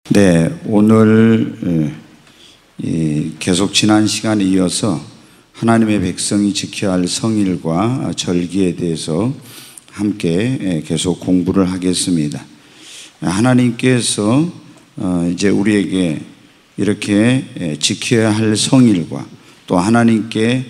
네, 오늘 계속 지난 시간에 이어서 하나님의 백성이 지켜야 할 성일과 절기에 대해서 함께 계속 공부를 하겠습니다. 하나님께서 이제 우리에게 이렇게 지켜야 할 성일과 또 하나님께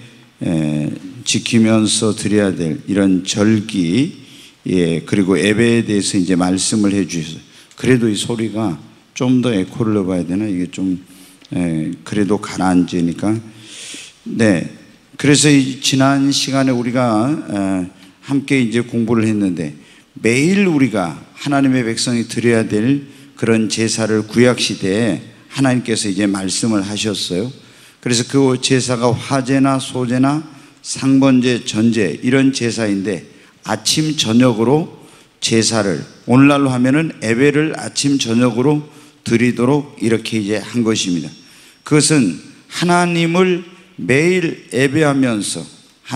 지키면서 드려야 될 이런 절기, 그리고 예배에 대해서 이제 말씀을 해 주셔서, 그래도 이 소리가 좀 더 에코를 넣어봐야 되나? 이게 좀 그래도 가라앉으니까. 네, 그래서 지난 시간에 우리가 함께 이제 공부를 했는데, 매일 우리가 하나님의 백성이 드려야 될 그런 제사를 구약 시대에 하나님께서 이제 말씀을 하셨어요. 그래서 그 제사가 화제나 소제나 상번제, 전제 이런 제사인데, 아침 저녁으로 제사를, 오늘날로 하면은 예배를 아침 저녁으로 드리도록 이렇게 이제 한 것입니다. 그것은 하나님을 매일 예배하면서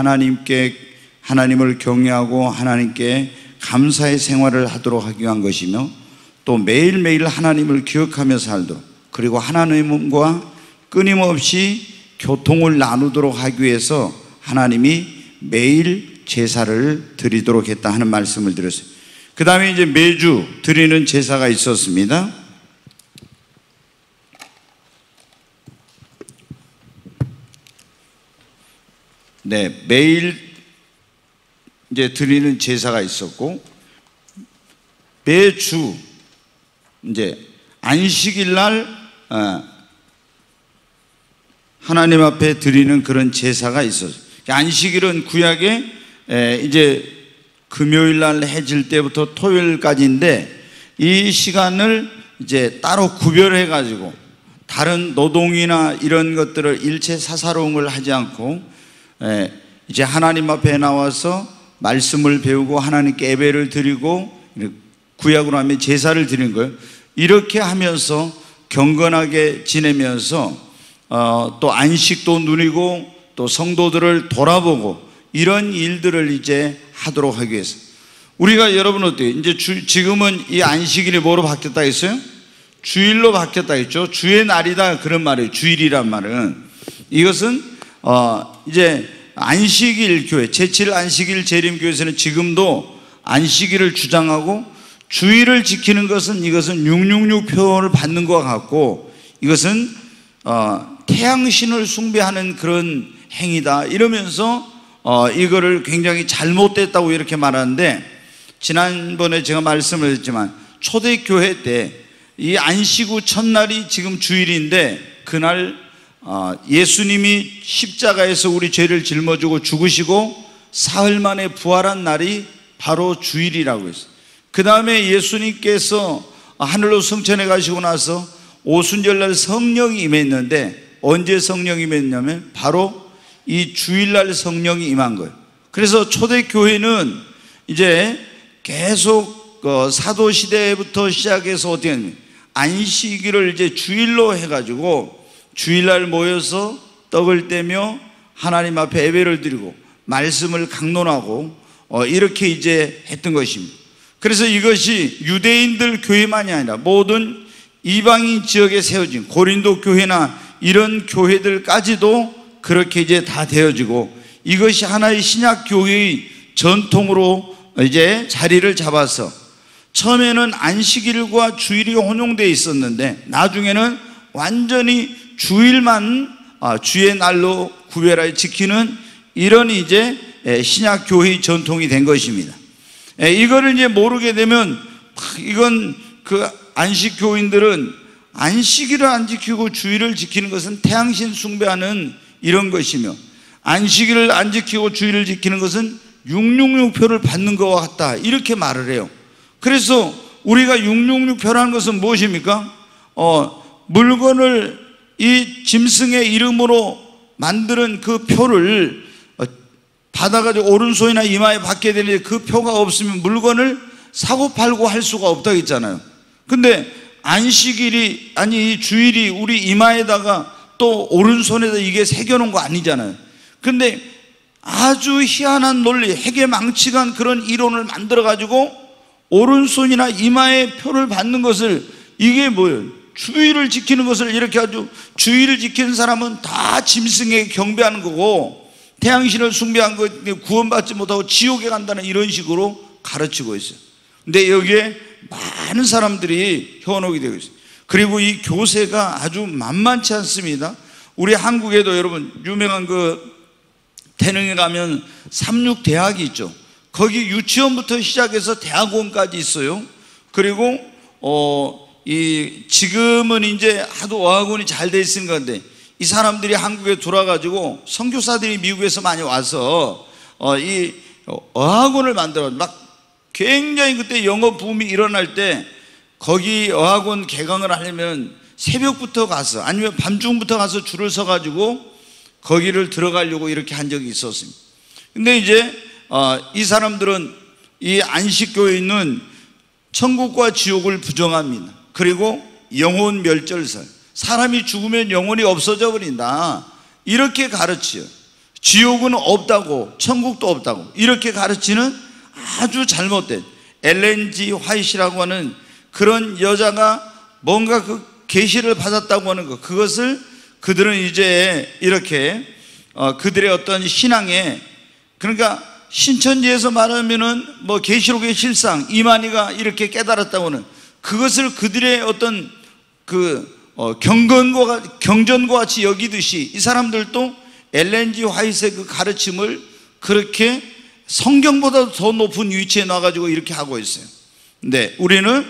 하나님을 경외하고 하나님께 감사의 생활을 하도록 하기 위한 것이며, 또 매일매일 하나님을 기억하며 살도록, 그리고 하나님과 끊임없이 교통을 나누도록 하기 위해서 하나님이 매일 제사를 드리도록 했다 하는 말씀을 드렸어요. 그 다음에 이제 매주 드리는 제사가 있었습니다. 네, 매일 이제 드리는 제사가 있었고, 매주 이제 안식일 날 하나님 앞에 드리는 그런 제사가 있었어요. 안식일은 구약에 이제 금요일 날 해질 때부터 토요일까지인데, 이 시간을 이제 따로 구별해 가지고 다른 노동이나 이런 것들을 일체 사사로움을 하지 않고 이제 하나님 앞에 나와서 말씀을 배우고 하나님께 예배를 드리고, 구약으로 하면 제사를 드리는 거예요. 이렇게 하면서 경건하게 지내면서 또 안식도 누리고 또 성도들을 돌아보고 이런 일들을 이제 하도록 하기 위해서, 우리가 여러분 어때요? 이제 지금은 이 안식일이 뭐로 바뀌었다 했어요? 주일로 바뀌었다 했죠. 주의 날이다 그런 말이에요. 주일이란 말은, 이것은 이제 안식일 교회, 제7 안식일 재림교회에서는 지금도 안식일을 주장하고, 주일을 지키는 것은 이것은 666표를 받는 것과 같고, 이것은 태양신을 숭배하는 그런 행위다 이러면서 이거를 굉장히 잘못됐다고 이렇게 말하는데, 지난번에 제가 말씀을 했지만 초대교회 때 이 안식 후 첫날이 지금 주일인데, 그날 예수님이 십자가에서 우리 죄를 짊어지고 죽으시고 사흘 만에 부활한 날이 바로 주일이라고 했어요. 그 다음에 예수님께서 하늘로 승천해 가시고 나서 오순절날 성령이 임했는데, 언제 성령이 임했냐면 바로 이 주일날 성령이 임한 거예요. 그래서 초대교회는 이제 계속 사도시대부터 시작해서 어떻게 하냐면 안식일을 이제 주일로 해가지고 주일날 모여서 떡을 떼며 하나님 앞에 예배를 드리고 말씀을 강론하고 이렇게 이제 했던 것입니다. 그래서 이것이 유대인들 교회만이 아니라 모든 이방인 지역에 세워진 고린도 교회나 이런 교회들까지도 그렇게 이제 다 되어지고, 이것이 하나의 신약 교회의 전통으로 이제 자리를 잡아서, 처음에는 안식일과 주일이 혼용되어 있었는데 나중에는 완전히 주일만 주의 날로 구별하여 지키는 이런 이제 신약 교회의 전통이 된 것입니다. 이거를 이제 모르게 되면, 이건 그 안식 교인들은 안식일을 안 지키고 주일을 지키는 것은 태양신 숭배하는 이런 것이며, 안식일을 안 지키고 주일을 지키는 것은 666표를 받는 것과 같다 이렇게 말을 해요. 그래서 우리가 666표라는 것은 무엇입니까? 물건을 이 짐승의 이름으로 만드는 그 표를 받아가지고 오른손이나 이마에 받게 되는데, 그 표가 없으면 물건을 사고 팔고 할 수가 없다고 했잖아요. 근데 안식일이, 아니 이 주일이 우리 이마에다가 또 오른손에다 이게 새겨놓은 거 아니잖아요. 근데 아주 희한한 논리, 해계망측한 그런 이론을 만들어 가지고 오른손이나 이마에 표를 받는 것을, 이게 뭐예요? 주의를 지키는 것을 이렇게 아주 주의를 지키는 사람은 다 짐승에게 경배하는 거고 태양신을 숭배한 거 구원받지 못하고 지옥에 간다는 이런 식으로 가르치고 있어요. 근데 여기에 많은 사람들이 현혹이 되고 있어요. 그리고 이 교세가 아주 만만치 않습니다. 우리 한국에도 여러분 유명한 그 태릉에 가면 삼육대학이 있죠. 거기 유치원부터 시작해서 대학원까지 있어요. 그리고 지금은 이제 하도 어학원이 잘 돼 있는 건데 이 사람들이 한국에 돌아가지고 선교사들이 미국에서 많이 와서 이 어학원을 만들어 막 굉장히 그때 영어 붐이 일어날 때 거기 어학원 개강을 하려면 새벽부터 가서 아니면 밤중부터 가서 줄을 서 가지고 거기를 들어가려고 이렇게 한 적이 있었습니다. 근데 이제 이 사람들은 이 안식교회는 천국과 지옥을 부정합니다. 그리고 영혼 멸절설, 사람이 죽으면 영혼이 없어져 버린다 이렇게 가르치요. 지옥은 없다고 천국도 없다고 이렇게 가르치는 아주 잘못된 엘렌 G 화이트라고 하는 그런 여자가 뭔가 그 계시를 받았다고 하는 것, 그것을 그들은 이제 이렇게 그들의 어떤 신앙에, 그러니까 신천지에서 말하면은 뭐 계시록의 실상 이만희가 이렇게 깨달았다고 하는 그것을 그들의 어떤 경전과 같이 여기듯이 이 사람들도 엘렌 G 화이트의 그 가르침을 그렇게 성경보다 더 높은 위치에 놔가지고 이렇게 하고 있어요. 근데 우리는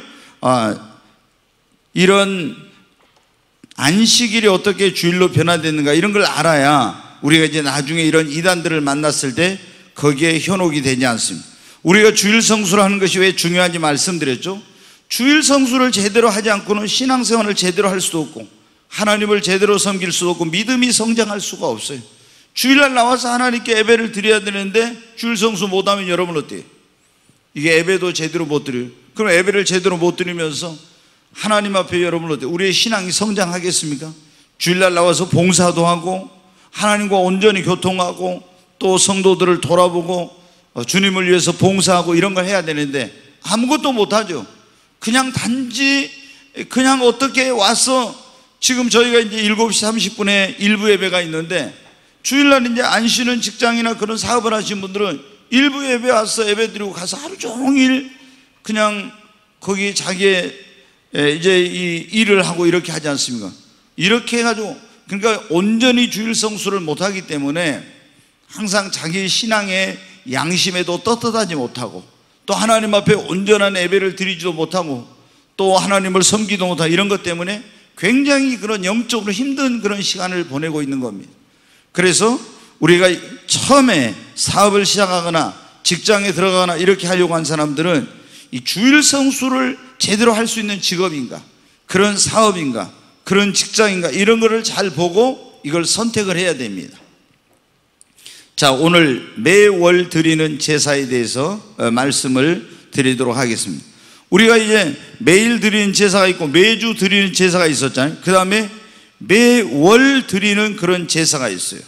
이런 안식일이 어떻게 주일로 변화됐는가 이런 걸 알아야 우리가 이제 나중에 이런 이단들을 만났을 때 거기에 현혹이 되지 않습니다. 우리가 주일 성수를 하는 것이 왜 중요한지 말씀드렸죠. 주일 성수를 제대로 하지 않고는 신앙생활을 제대로 할 수도 없고 하나님을 제대로 섬길 수도 없고 믿음이 성장할 수가 없어요. 주일날 나와서 하나님께 예배를 드려야 되는데 주일 성수 못하면 여러분 어때요? 이게 예배도 제대로 못 드려요. 그럼 예배를 제대로 못 드리면서 하나님 앞에 여러분 어때요? 우리의 신앙이 성장하겠습니까? 주일날 나와서 봉사도 하고 하나님과 온전히 교통하고 또 성도들을 돌아보고 주님을 위해서 봉사하고 이런 걸 해야 되는데 아무것도 못하죠. 그냥 단지 그냥 어떻게 와서 지금 저희가 이제 7시 30분에 일부 예배가 있는데 주일날 이제 안 쉬는 직장이나 그런 사업을 하신 분들은 일부 예배 와서 예배 드리고 가서 하루 종일 그냥 거기 자기의 이제 이 일을 하고 이렇게 하지 않습니까? 이렇게 해가지고 그러니까 온전히 주일 성수를 못하기 때문에 항상 자기 신앙의 양심에도 떳떳하지 못하고 또 하나님 앞에 온전한 예배를 드리지도 못하고 또 하나님을 섬기도 못하고 이런 것 때문에 굉장히 그런 영적으로 힘든 그런 시간을 보내고 있는 겁니다. 그래서 우리가 처음에 사업을 시작하거나 직장에 들어가거나 이렇게 하려고 한 사람들은 이 주일 성수를 제대로 할 수 있는 직업인가, 그런 사업인가, 그런 직장인가 이런 거를 잘 보고 이걸 선택을 해야 됩니다. 자, 오늘 매월 드리는 제사에 대해서 말씀을 드리도록 하겠습니다. 우리가 이제 매일 드리는 제사가 있고 매주 드리는 제사가 있었잖아요. 그 다음에 매월 드리는 그런 제사가 있어요.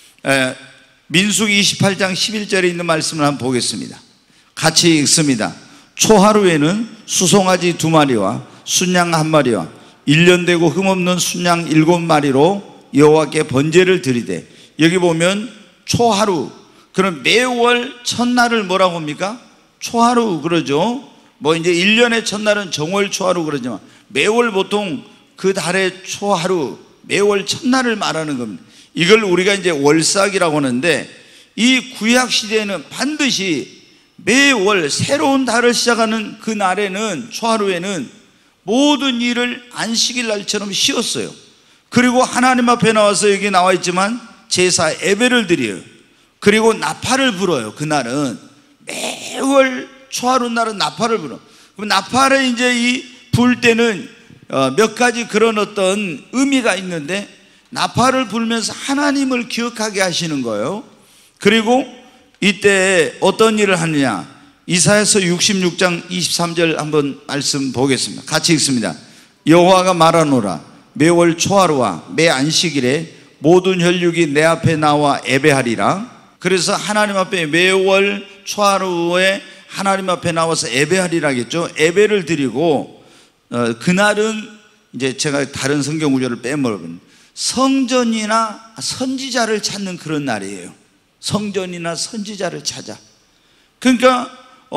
민수기 28장 11절에 있는 말씀을 한번 보겠습니다. 같이 읽습니다. 초하루에는 수송아지 2마리와 순양 1마리와 1년 되고 흠없는 순양 7마리로 여호와께 번제를 드리되, 여기 보면 초하루, 그럼 매월 첫날을 뭐라고 합니까? 초하루 그러죠. 뭐 이제 1년의 첫날은 정월 초하루 그러지만 매월 보통 그 달의 초하루, 매월 첫날을 말하는 겁니다. 이걸 우리가 이제 월삭이라고 하는데, 이 구약 시대에는 반드시 매월 새로운 달을 시작하는 그 날에는, 초하루에는 모든 일을 안식일 날처럼 쉬었어요. 그리고 하나님 앞에 나와서 여기 나와 있지만 제사 예배를 드려요. 그리고 나팔을 불어요. 그날은 매월 초하루 날은 나팔을 불어. 그럼 나팔을 이제 이 불 때는 몇 가지 그런 어떤 의미가 있는데, 나팔을 불면서 하나님을 기억하게 하시는 거예요. 그리고 이때 어떤 일을 하느냐, 이사야서 66장 23절 한번 말씀 보겠습니다. 같이 읽습니다. 여호와가 말하노라, 매월 초하루와 매 안식일에 모든 혈육이 내 앞에 나와 예배하리라. 그래서 하나님 앞에 매월 초하루에 하나님 앞에 나와서 예배하리라겠죠. 예배를 드리고 그날은 이제 제가 다른 성경 구절을 빼먹으면 성전이나 선지자를 찾는 그런 날이에요. 성전이나 선지자를 찾아. 그러니까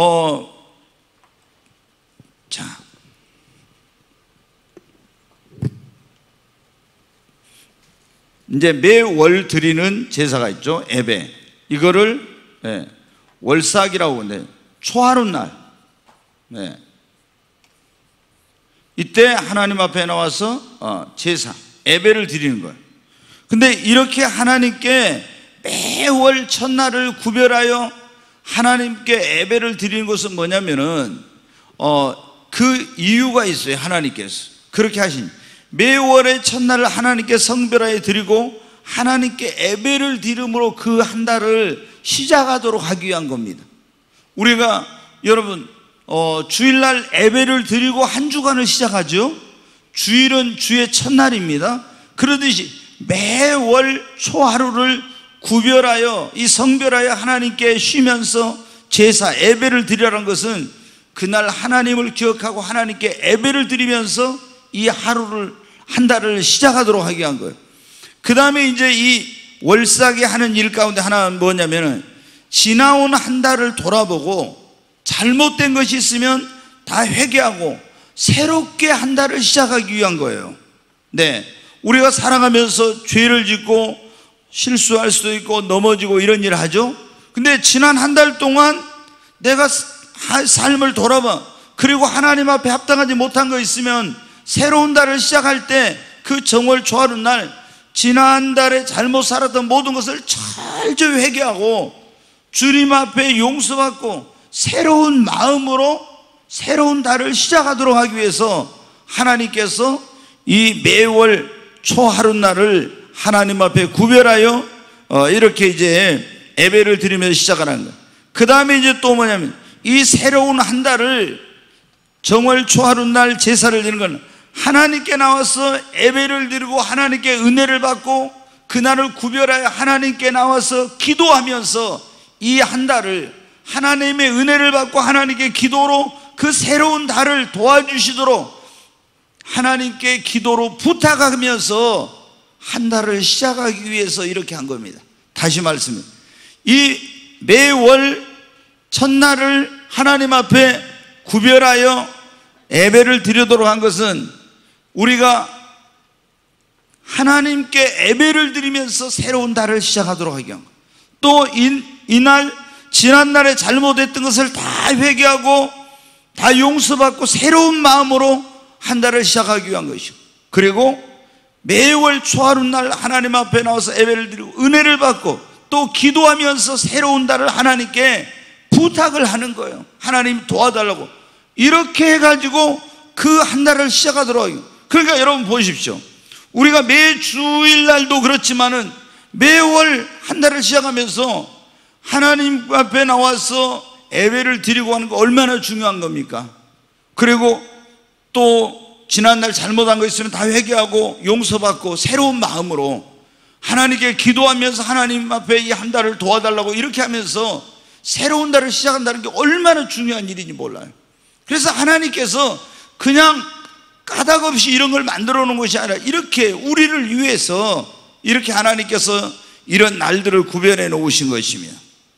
자, 이제 매월 드리는 제사가 있죠. 예배. 이거를 월삭이라고 하는데 초하룻날. 네. 이때 하나님 앞에 나와서 제사, 예배를 드리는 거예요. 근데 이렇게 하나님께 매월 첫날을 구별하여 하나님께 예배를 드리는 것은 뭐냐면은 그 이유가 있어요. 하나님께서 그렇게 하신 매월의 첫날을 하나님께 성별하여 드리고 하나님께 예배를 드림으로 그 한 달을 시작하도록 하기 위한 겁니다. 우리가 여러분 주일날 예배를 드리고 한 주간을 시작하죠. 주일은 주의 첫날입니다. 그러듯이 매월 초하루를 구별하여 이 성별하여 하나님께 쉬면서 제사 예배를 드리라는 것은 그날 하나님을 기억하고 하나님께 예배를 드리면서 이 하루를 한 달을 시작하도록 하기 위한 거예요. 그 다음에 이제 이 월삭이 하는 일 가운데 하나는 뭐냐면은 지나온 한 달을 돌아보고 잘못된 것이 있으면 다 회개하고 새롭게 한 달을 시작하기 위한 거예요. 네, 우리가 살아가면서 죄를 짓고 실수할 수도 있고 넘어지고 이런 일을 하죠. 근데 지난 한 달 동안 내가 삶을 돌아봐 그리고 하나님 앞에 합당하지 못한 거 있으면 새로운 달을 시작할 때 그 정월 초하루 날 지난 달에 잘못 살았던 모든 것을 철저히 회개하고 주님 앞에 용서받고 새로운 마음으로 새로운 달을 시작하도록 하기 위해서 하나님께서 이 매월 초하루 날을 하나님 앞에 구별하여 이렇게 이제 예배를 드리면서 시작하는 거예요. 그 다음에 이제 또 뭐냐면 이 새로운 한 달을 정월 초하루 날 제사를 드리는 건 하나님께 나와서 예배를 드리고 하나님께 은혜를 받고 그날을 구별하여 하나님께 나와서 기도하면서 이 한 달을 하나님의 은혜를 받고 하나님께 기도로 그 새로운 달을 도와주시도록 하나님께 기도로 부탁하면서 한 달을 시작하기 위해서 이렇게 한 겁니다. 다시 말씀드립니다. 이 매월 첫날을 하나님 앞에 구별하여 예배를 드리도록 한 것은 우리가 하나님께 예배를 드리면서 새로운 달을 시작하도록 하기 위한 거예요. 또 이날 지난날에 잘못했던 것을 다 회개하고 다 용서받고 새로운 마음으로 한 달을 시작하기 위한 것이고, 그리고 매월 초하루 날 하나님 앞에 나와서 예배를 드리고 은혜를 받고 또 기도하면서 새로운 달을 하나님께 부탁을 하는 거예요. 하나님 도와달라고. 이렇게 해가지고 그 한 달을 시작하도록 하고. 그러니까 여러분 보십시오. 우리가 매 주일날도 그렇지만은 매월 한 달을 시작하면서 하나님 앞에 나와서 예배를 드리고 하는 거 얼마나 중요한 겁니까? 그리고 또 지난날 잘못한 거 있으면 다 회개하고 용서받고 새로운 마음으로 하나님께 기도하면서 하나님 앞에 이 한 달을 도와달라고 이렇게 하면서 새로운 달을 시작한다는 게 얼마나 중요한 일인지 몰라요. 그래서 하나님께서 그냥 까닭없이 이런 걸 만들어 놓은 것이 아니라 이렇게 우리를 위해서 이렇게 하나님께서 이런 날들을 구별해 놓으신 것입니다.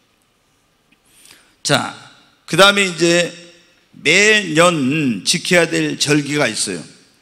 자, 그 다음에 이제 매년 지켜야 될 절기가 있어요.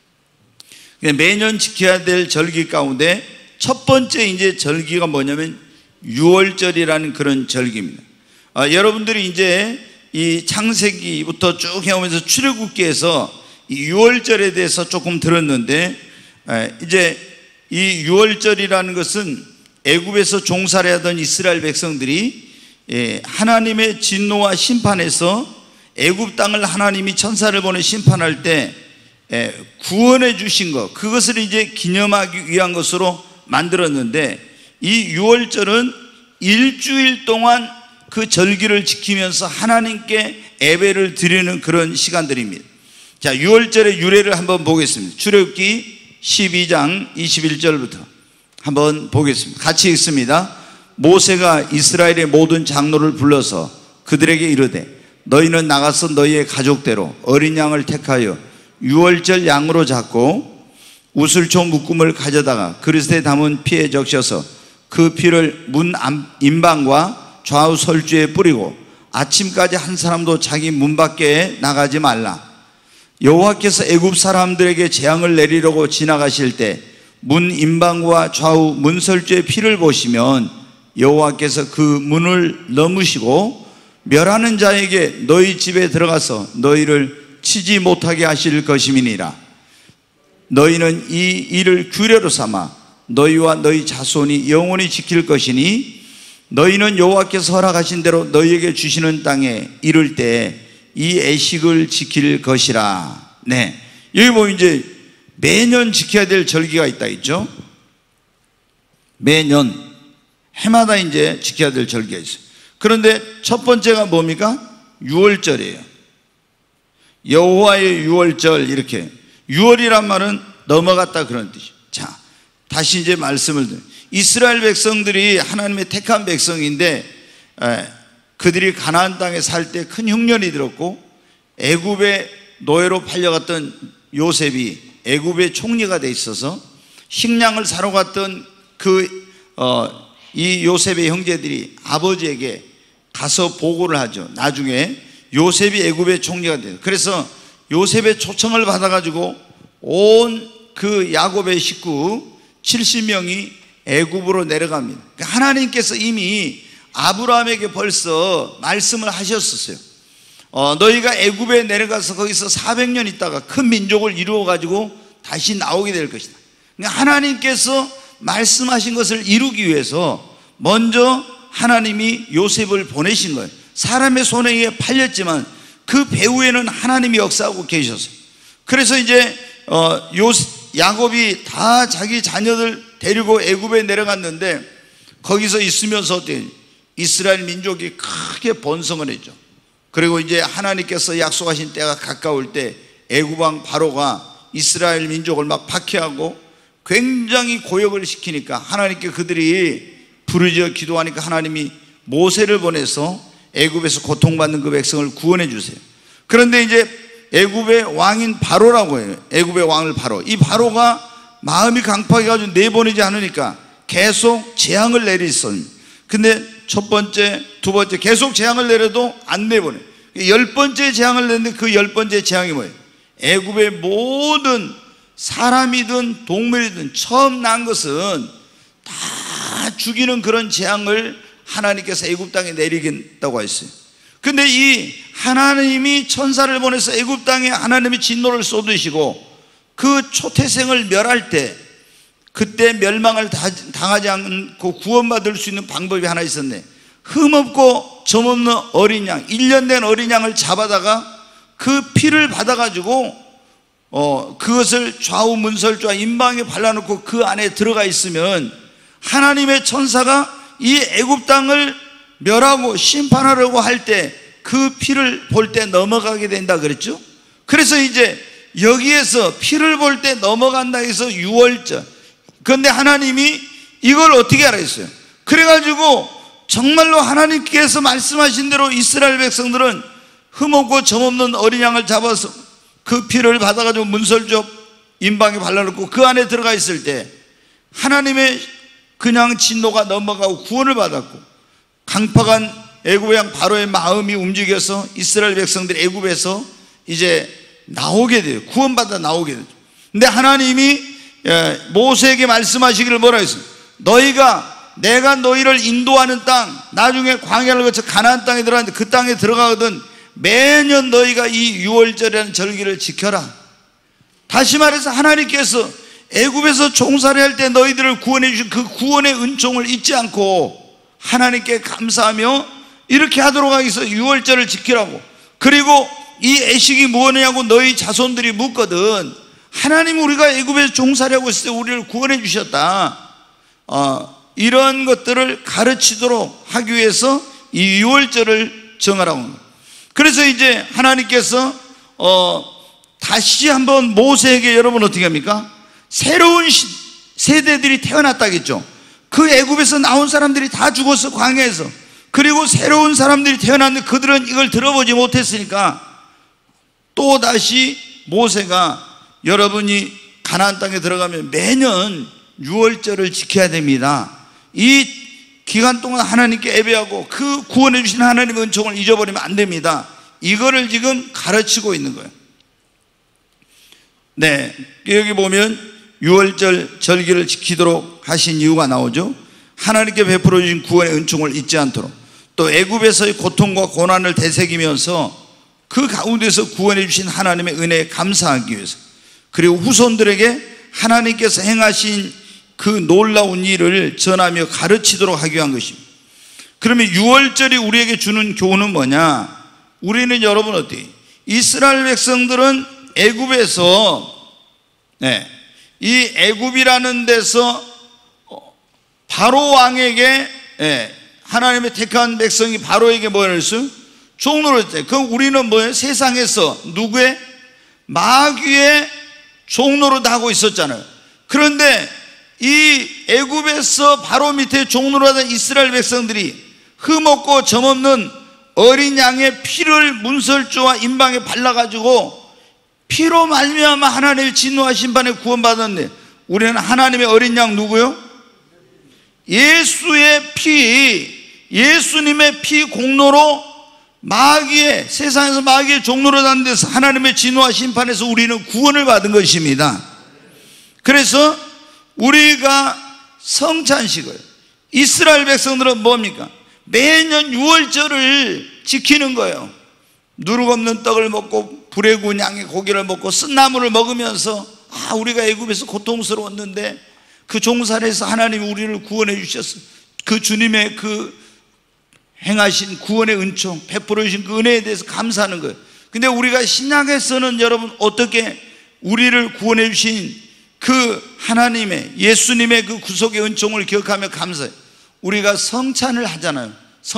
매년 지켜야 될 절기 가운데 첫 번째 이제 절기가 뭐냐면 유월절이라는 그런 절기입니다. 여러분들이 이제 이 창세기부터 쭉 해오면서 출애굽기에서 이 유월절에 대해서 조금 들었는데, 이제 이 유월절이라는 것은 애굽에서 종살이 하던 이스라엘 백성들이 하나님의 진노와 심판에서 애굽 땅을 하나님이 천사를 보내 심판할 때 구원해 주신 것, 그것을 이제 기념하기 위한 것으로 만들었는데, 이 유월절은 일주일 동안 그 절기를 지키면서 하나님께 예배를 드리는 그런 시간들입니다. 자, 유월절의 유래를 한번 보겠습니다. 출애굽기 12장 21절부터 한번 보겠습니다. 같이 읽습니다. 모세가 이스라엘의 모든 장로를 불러서 그들에게 이르되 너희는 나가서 너희의 가족대로 어린 양을 택하여 유월절 양으로 잡고 우슬초 묶음을 가져다가 그릇에 담은 피에 적셔서 그 피를 문 임방과 좌우 설주에 뿌리고 아침까지 한 사람도 자기 문 밖에 나가지 말라. 여호와께서 애굽 사람들에게 재앙을 내리려고 지나가실 때 문 임방과 좌우 문 설주의 피를 보시면 여호와께서 그 문을 넘으시고 멸하는 자에게 너희 집에 들어가서 너희를 치지 못하게 하실 것임이니라. 너희는 이 일을 규례로 삼아 너희와 너희 자손이 영원히 지킬 것이니 너희는 여호와께서 허락하신 대로 너희에게 주시는 땅에 이를 때 이 애식을 지킬 것이라. 네, 여기 보면 이제 매년 지켜야 될 절기가 있다 있죠. 매년 해마다 이제 지켜야 될 절기가 있어요. 그런데 첫 번째가 뭡니까? 유월절이에요. 여호와의 유월절. 이렇게 유월이란 말은 넘어갔다 그런 뜻이에요. 자, 다시 이제 말씀을 드려요. 이스라엘 백성들이 하나님의 택한 백성인데 그들이 가나안 땅에 살 때 큰 흉년이 들었고 애굽의 노예로 팔려갔던 요셉이 애굽의 총리가 돼 있어서 식량을 사러 갔던 이 요셉의 형제들이 아버지에게 가서 보고를 하죠. 나중에 요셉이 애굽의 총리가 돼요. 그래서 요셉의 초청을 받아가지고 온 그 야곱의 식구 70명이 애굽으로 내려갑니다. 그러니까 하나님께서 이미 아브라함에게 벌써 말씀을 하셨었어요. 너희가 애굽에 내려가서 거기서 400년 있다가 큰 민족을 이루어 가지고 다시 나오게 될 것이다. 그러니까 하나님께서 말씀하신 것을 이루기 위해서 먼저 하나님이 요셉을 보내신 거예요. 사람의 손에 의해 팔렸지만 그 배후에는 하나님이 역사하고 계셨어요. 그래서 이제 야곱이 다 자기 자녀들 데리고 애굽에 내려갔는데 거기서 있으면서 이스라엘 민족이 크게 번성을 했죠. 그리고 이제 하나님께서 약속하신 때가 가까울 때 애굽 왕 바로가 이스라엘 민족을 막 박해하고 굉장히 고역을 시키니까 하나님께 그들이 부르짖어 기도하니까 하나님이 모세를 보내서 애굽에서 고통받는 그 백성을 구원해 주세요. 그런데 이제 애굽의 왕인 바로라고 해요. 애굽의 왕을 바로. 이 바로가 마음이 강팍해가지고 내보내지 않으니까 계속 재앙을 내리셨습니다. 근데 첫 번째, 두 번째 계속 재앙을 내려도 안 내보내. 10번째 재앙을 냈는데 그 10번째 재앙이 뭐예요? 애굽의 모든 사람이든 동물이든 처음 난 것은 다 죽이는 그런 재앙을 하나님께서 애굽 땅에 내리겠다고 했어요. 근데 이 하나님이 천사를 보내서 애굽 땅에 하나님이 진노를 쏟으시고 그 초태생을 멸할 때 그때 멸망을 당하지 않고 구원받을 수 있는 방법이 하나 있었네. 흠없고 점없는 어린 양, 1년 된 어린 양을 잡아다가 그 피를 받아가지고 그것을 좌우 문설주와 임방에 발라놓고 그 안에 들어가 있으면 하나님의 천사가 이 애굽 땅을 멸하고 심판하려고 할 때 그 피를 볼 때 넘어가게 된다 그랬죠. 그래서 이제 여기에서 피를 볼 때 넘어간다 해서 유월절. 그런데 하나님이 이걸 어떻게 알았어요? 그래가지고 정말로 하나님께서 말씀하신 대로 이스라엘 백성들은 흠없고 점없는 어린 양을 잡아서 그 피를 받아가지고 문설주 임방에 발라놓고 그 안에 들어가 있을 때 하나님의 그냥 진노가 넘어가고 구원을 받았고 강팍한 애굽의 왕 바로의 마음이 움직여서 이스라엘 백성들이 애굽에서 이제 나오게 돼요. 구원받아 나오게 되죠. 근데 하나님이 모세에게 말씀하시기를 뭐라 했어요? 내가 너희를 인도하는 땅, 나중에 광야를 거쳐 가나안 땅에 들어가는데 그 땅에 들어가거든 매년 너희가 이 유월절이라는 절기를 지켜라. 다시 말해서 하나님께서 애굽에서 종살이 할 때 너희들을 구원해 주신 그 구원의 은총을 잊지 않고 하나님께 감사하며 이렇게 하도록 하기 위해서 유월절을 지키라고. 그리고 이 애식이 무엇이냐고 너희 자손들이 묻거든 하나님 우리가 애굽에서 종살이하고 있을 때 우리를 구원해 주셨다. 이런 것들을 가르치도록 하기 위해서 이 유월절을 정하라고 합니다. 그래서 이제 하나님께서 다시 한번 모세에게 여러분 어떻게 합니까? 새로운 세대들이 태어났다겠죠. 그 애굽에서 나온 사람들이 다 죽었어, 광야에서. 그리고 새로운 사람들이 태어났는데 그들은 이걸 들어보지 못했으니까 또다시 모세가 여러분이 가나안 땅에 들어가면 매년 유월절을 지켜야 됩니다. 이 기간 동안 하나님께 예배하고 그 구원해 주신 하나님의 은총을 잊어버리면 안 됩니다. 이거를 지금 가르치고 있는 거예요. 네, 여기 보면 유월절 절기를 지키도록 하신 이유가 나오죠. 하나님께 베풀어 주신 구원의 은총을 잊지 않도록, 또 애굽에서의 고통과 고난을 되새기면서 그 가운데서 구원해 주신 하나님의 은혜에 감사하기 위해서, 그리고 후손들에게 하나님께서 행하신 그 놀라운 일을 전하며 가르치도록 하기 위한 것입니다. 그러면 유월절이 우리에게 주는 교훈은 뭐냐? 우리는 여러분 어때요? 이스라엘 백성들은 애굽에서 이 애굽이라는 데서 바로 왕에게 하나님의 택한 백성이 바로에게 뭐를 했어요? 종노릇했어요. 그럼 우리는 뭐예요? 세상에서 누구의? 마귀의 종노릇하고 있었잖아요. 그런데 이 애굽에서 바로 밑에 종노릇하던 이스라엘 백성들이 흠없고 점없는 어린 양의 피를 문설주와 임방에 발라가지고 피로 말미암아 하나님의 진노와 심판에 구원받았는데, 우리는 하나님의 어린 양 누구요? 예수의 피, 예수님의 피 공로로 마귀의, 세상에서 마귀의 종로로 단 데서 하나님의 진노와 심판에서 우리는 구원을 받은 것입니다. 그래서 우리가 성찬식을, 이스라엘 백성들은 뭡니까? 매년 유월절을 지키는 거예요. 누룩 없는 떡을 먹고 불에 구운 양의 고기를 먹고 쓴나물을 먹으면서, 우리가 애굽에서 고통스러웠는데 그 종살에서 하나님이 우리를 구원해 주셨어. 그 주님의 그 행하신 구원의 은총, 베풀어 주신 그 은혜에 대해서 감사하는 거예요. 근데 우리가 신약에서는 여러분 어떻게 우리를 구원해 주신 그 하나님의, 예수님의 그 구속의 은총을 기억하며 감사해요. 우리가 성찬을 하잖아요.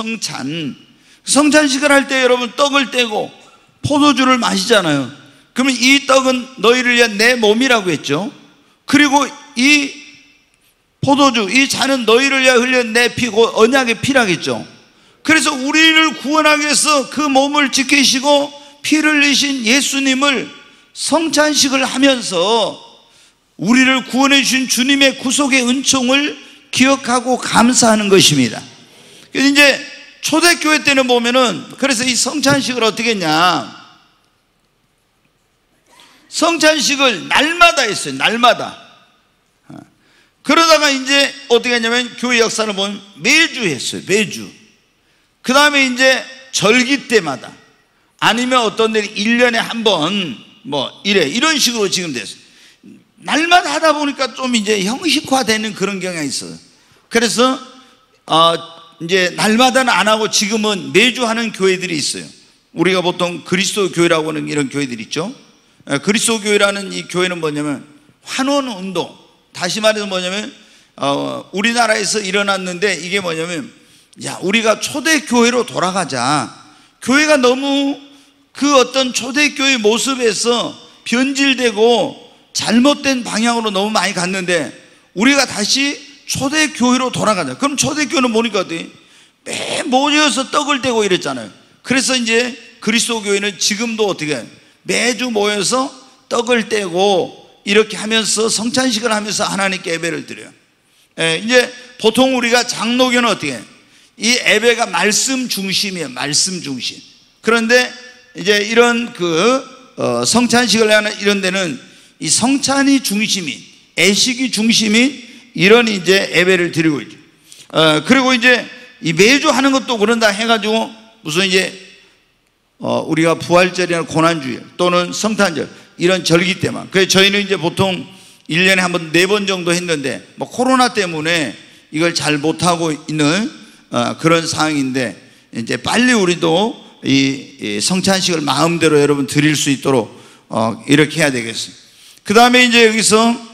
성찬식을 할 때 여러분 떡을 떼고 포도주를 마시잖아요. 그러면 이 떡은 너희를 위한 내 몸이라고 했죠. 그리고 이 포도주, 이 잔은 너희를 위하여 흘린 내 피고 언약의 피라겠죠. 그래서 우리를 구원하기 위해서 그 몸을 지키시고 피를 흘리신 예수님을 성찬식을 하면서 우리를 구원해 주신 주님의 구속의 은총을 기억하고 감사하는 것입니다. 그래서 이제 초대교회 때는 보면은, 그래서 이 성찬식을 어떻게 했냐, 성찬식을 날마다 했어요. 날마다. 그러다가 이제 어떻게 했냐면 교회 역사를 보면 매주 했어요. 매주. 그 다음에 이제 절기 때마다, 아니면 어떤 데는 1년에 한 번 이런 식으로 지금 됐어요. 날마다 하다 보니까 좀 이제 형식화되는 그런 경향이 있어요. 그래서 이제 날마다는 안 하고 지금은 매주 하는 교회들이 있어요. 우리가 보통 그리스도 교회라고 하는 이런 교회들이 있죠. 그리스도 교회라는 이 교회는 뭐냐면 환원 운동, 다시 말해서 뭐냐면 우리나라에서 일어났는데, 이게 뭐냐면 우리가 초대교회로 돌아가자. 교회가 너무 그 어떤 초대교회 모습에서 변질되고 잘못된 방향으로 너무 많이 갔는데, 우리가 다시 초대교회로 돌아가자. 그럼 초대교회는 뭐니까 어때? 매 모여서 떡을 떼고 이랬잖아요. 그래서 이제 그리스도 교회는 지금도 어떻게 해요? 매주 모여서 떡을 떼고 이렇게 하면서 성찬식을 하면서 하나님께 예배를 드려요. 이제 보통 우리가 장로교는 어떻게 해요? 이 예배가 말씀 중심이에요. 말씀 중심. 그런데 이제 이런 성찬식을 하는 이런 데는 이 성찬이 중심인, 애식이 중심인 이런 이제 예배를 드리고 있죠. 그리고 이제 이 매주 하는 것도 그런다 해가지고 무슨 이제 우리가 부활절이나 고난주일 또는 성탄절 이런 절기 때만. 그래서 저희는 이제 보통 1년에 한 번, 4번 정도 했는데 코로나 때문에 이걸 잘 못하고 있는 그런 상황인데, 이제 빨리 우리도 이 성찬식을 마음대로 여러분 드릴 수 있도록 이렇게 해야 되겠어요. 그 다음에 이제 여기서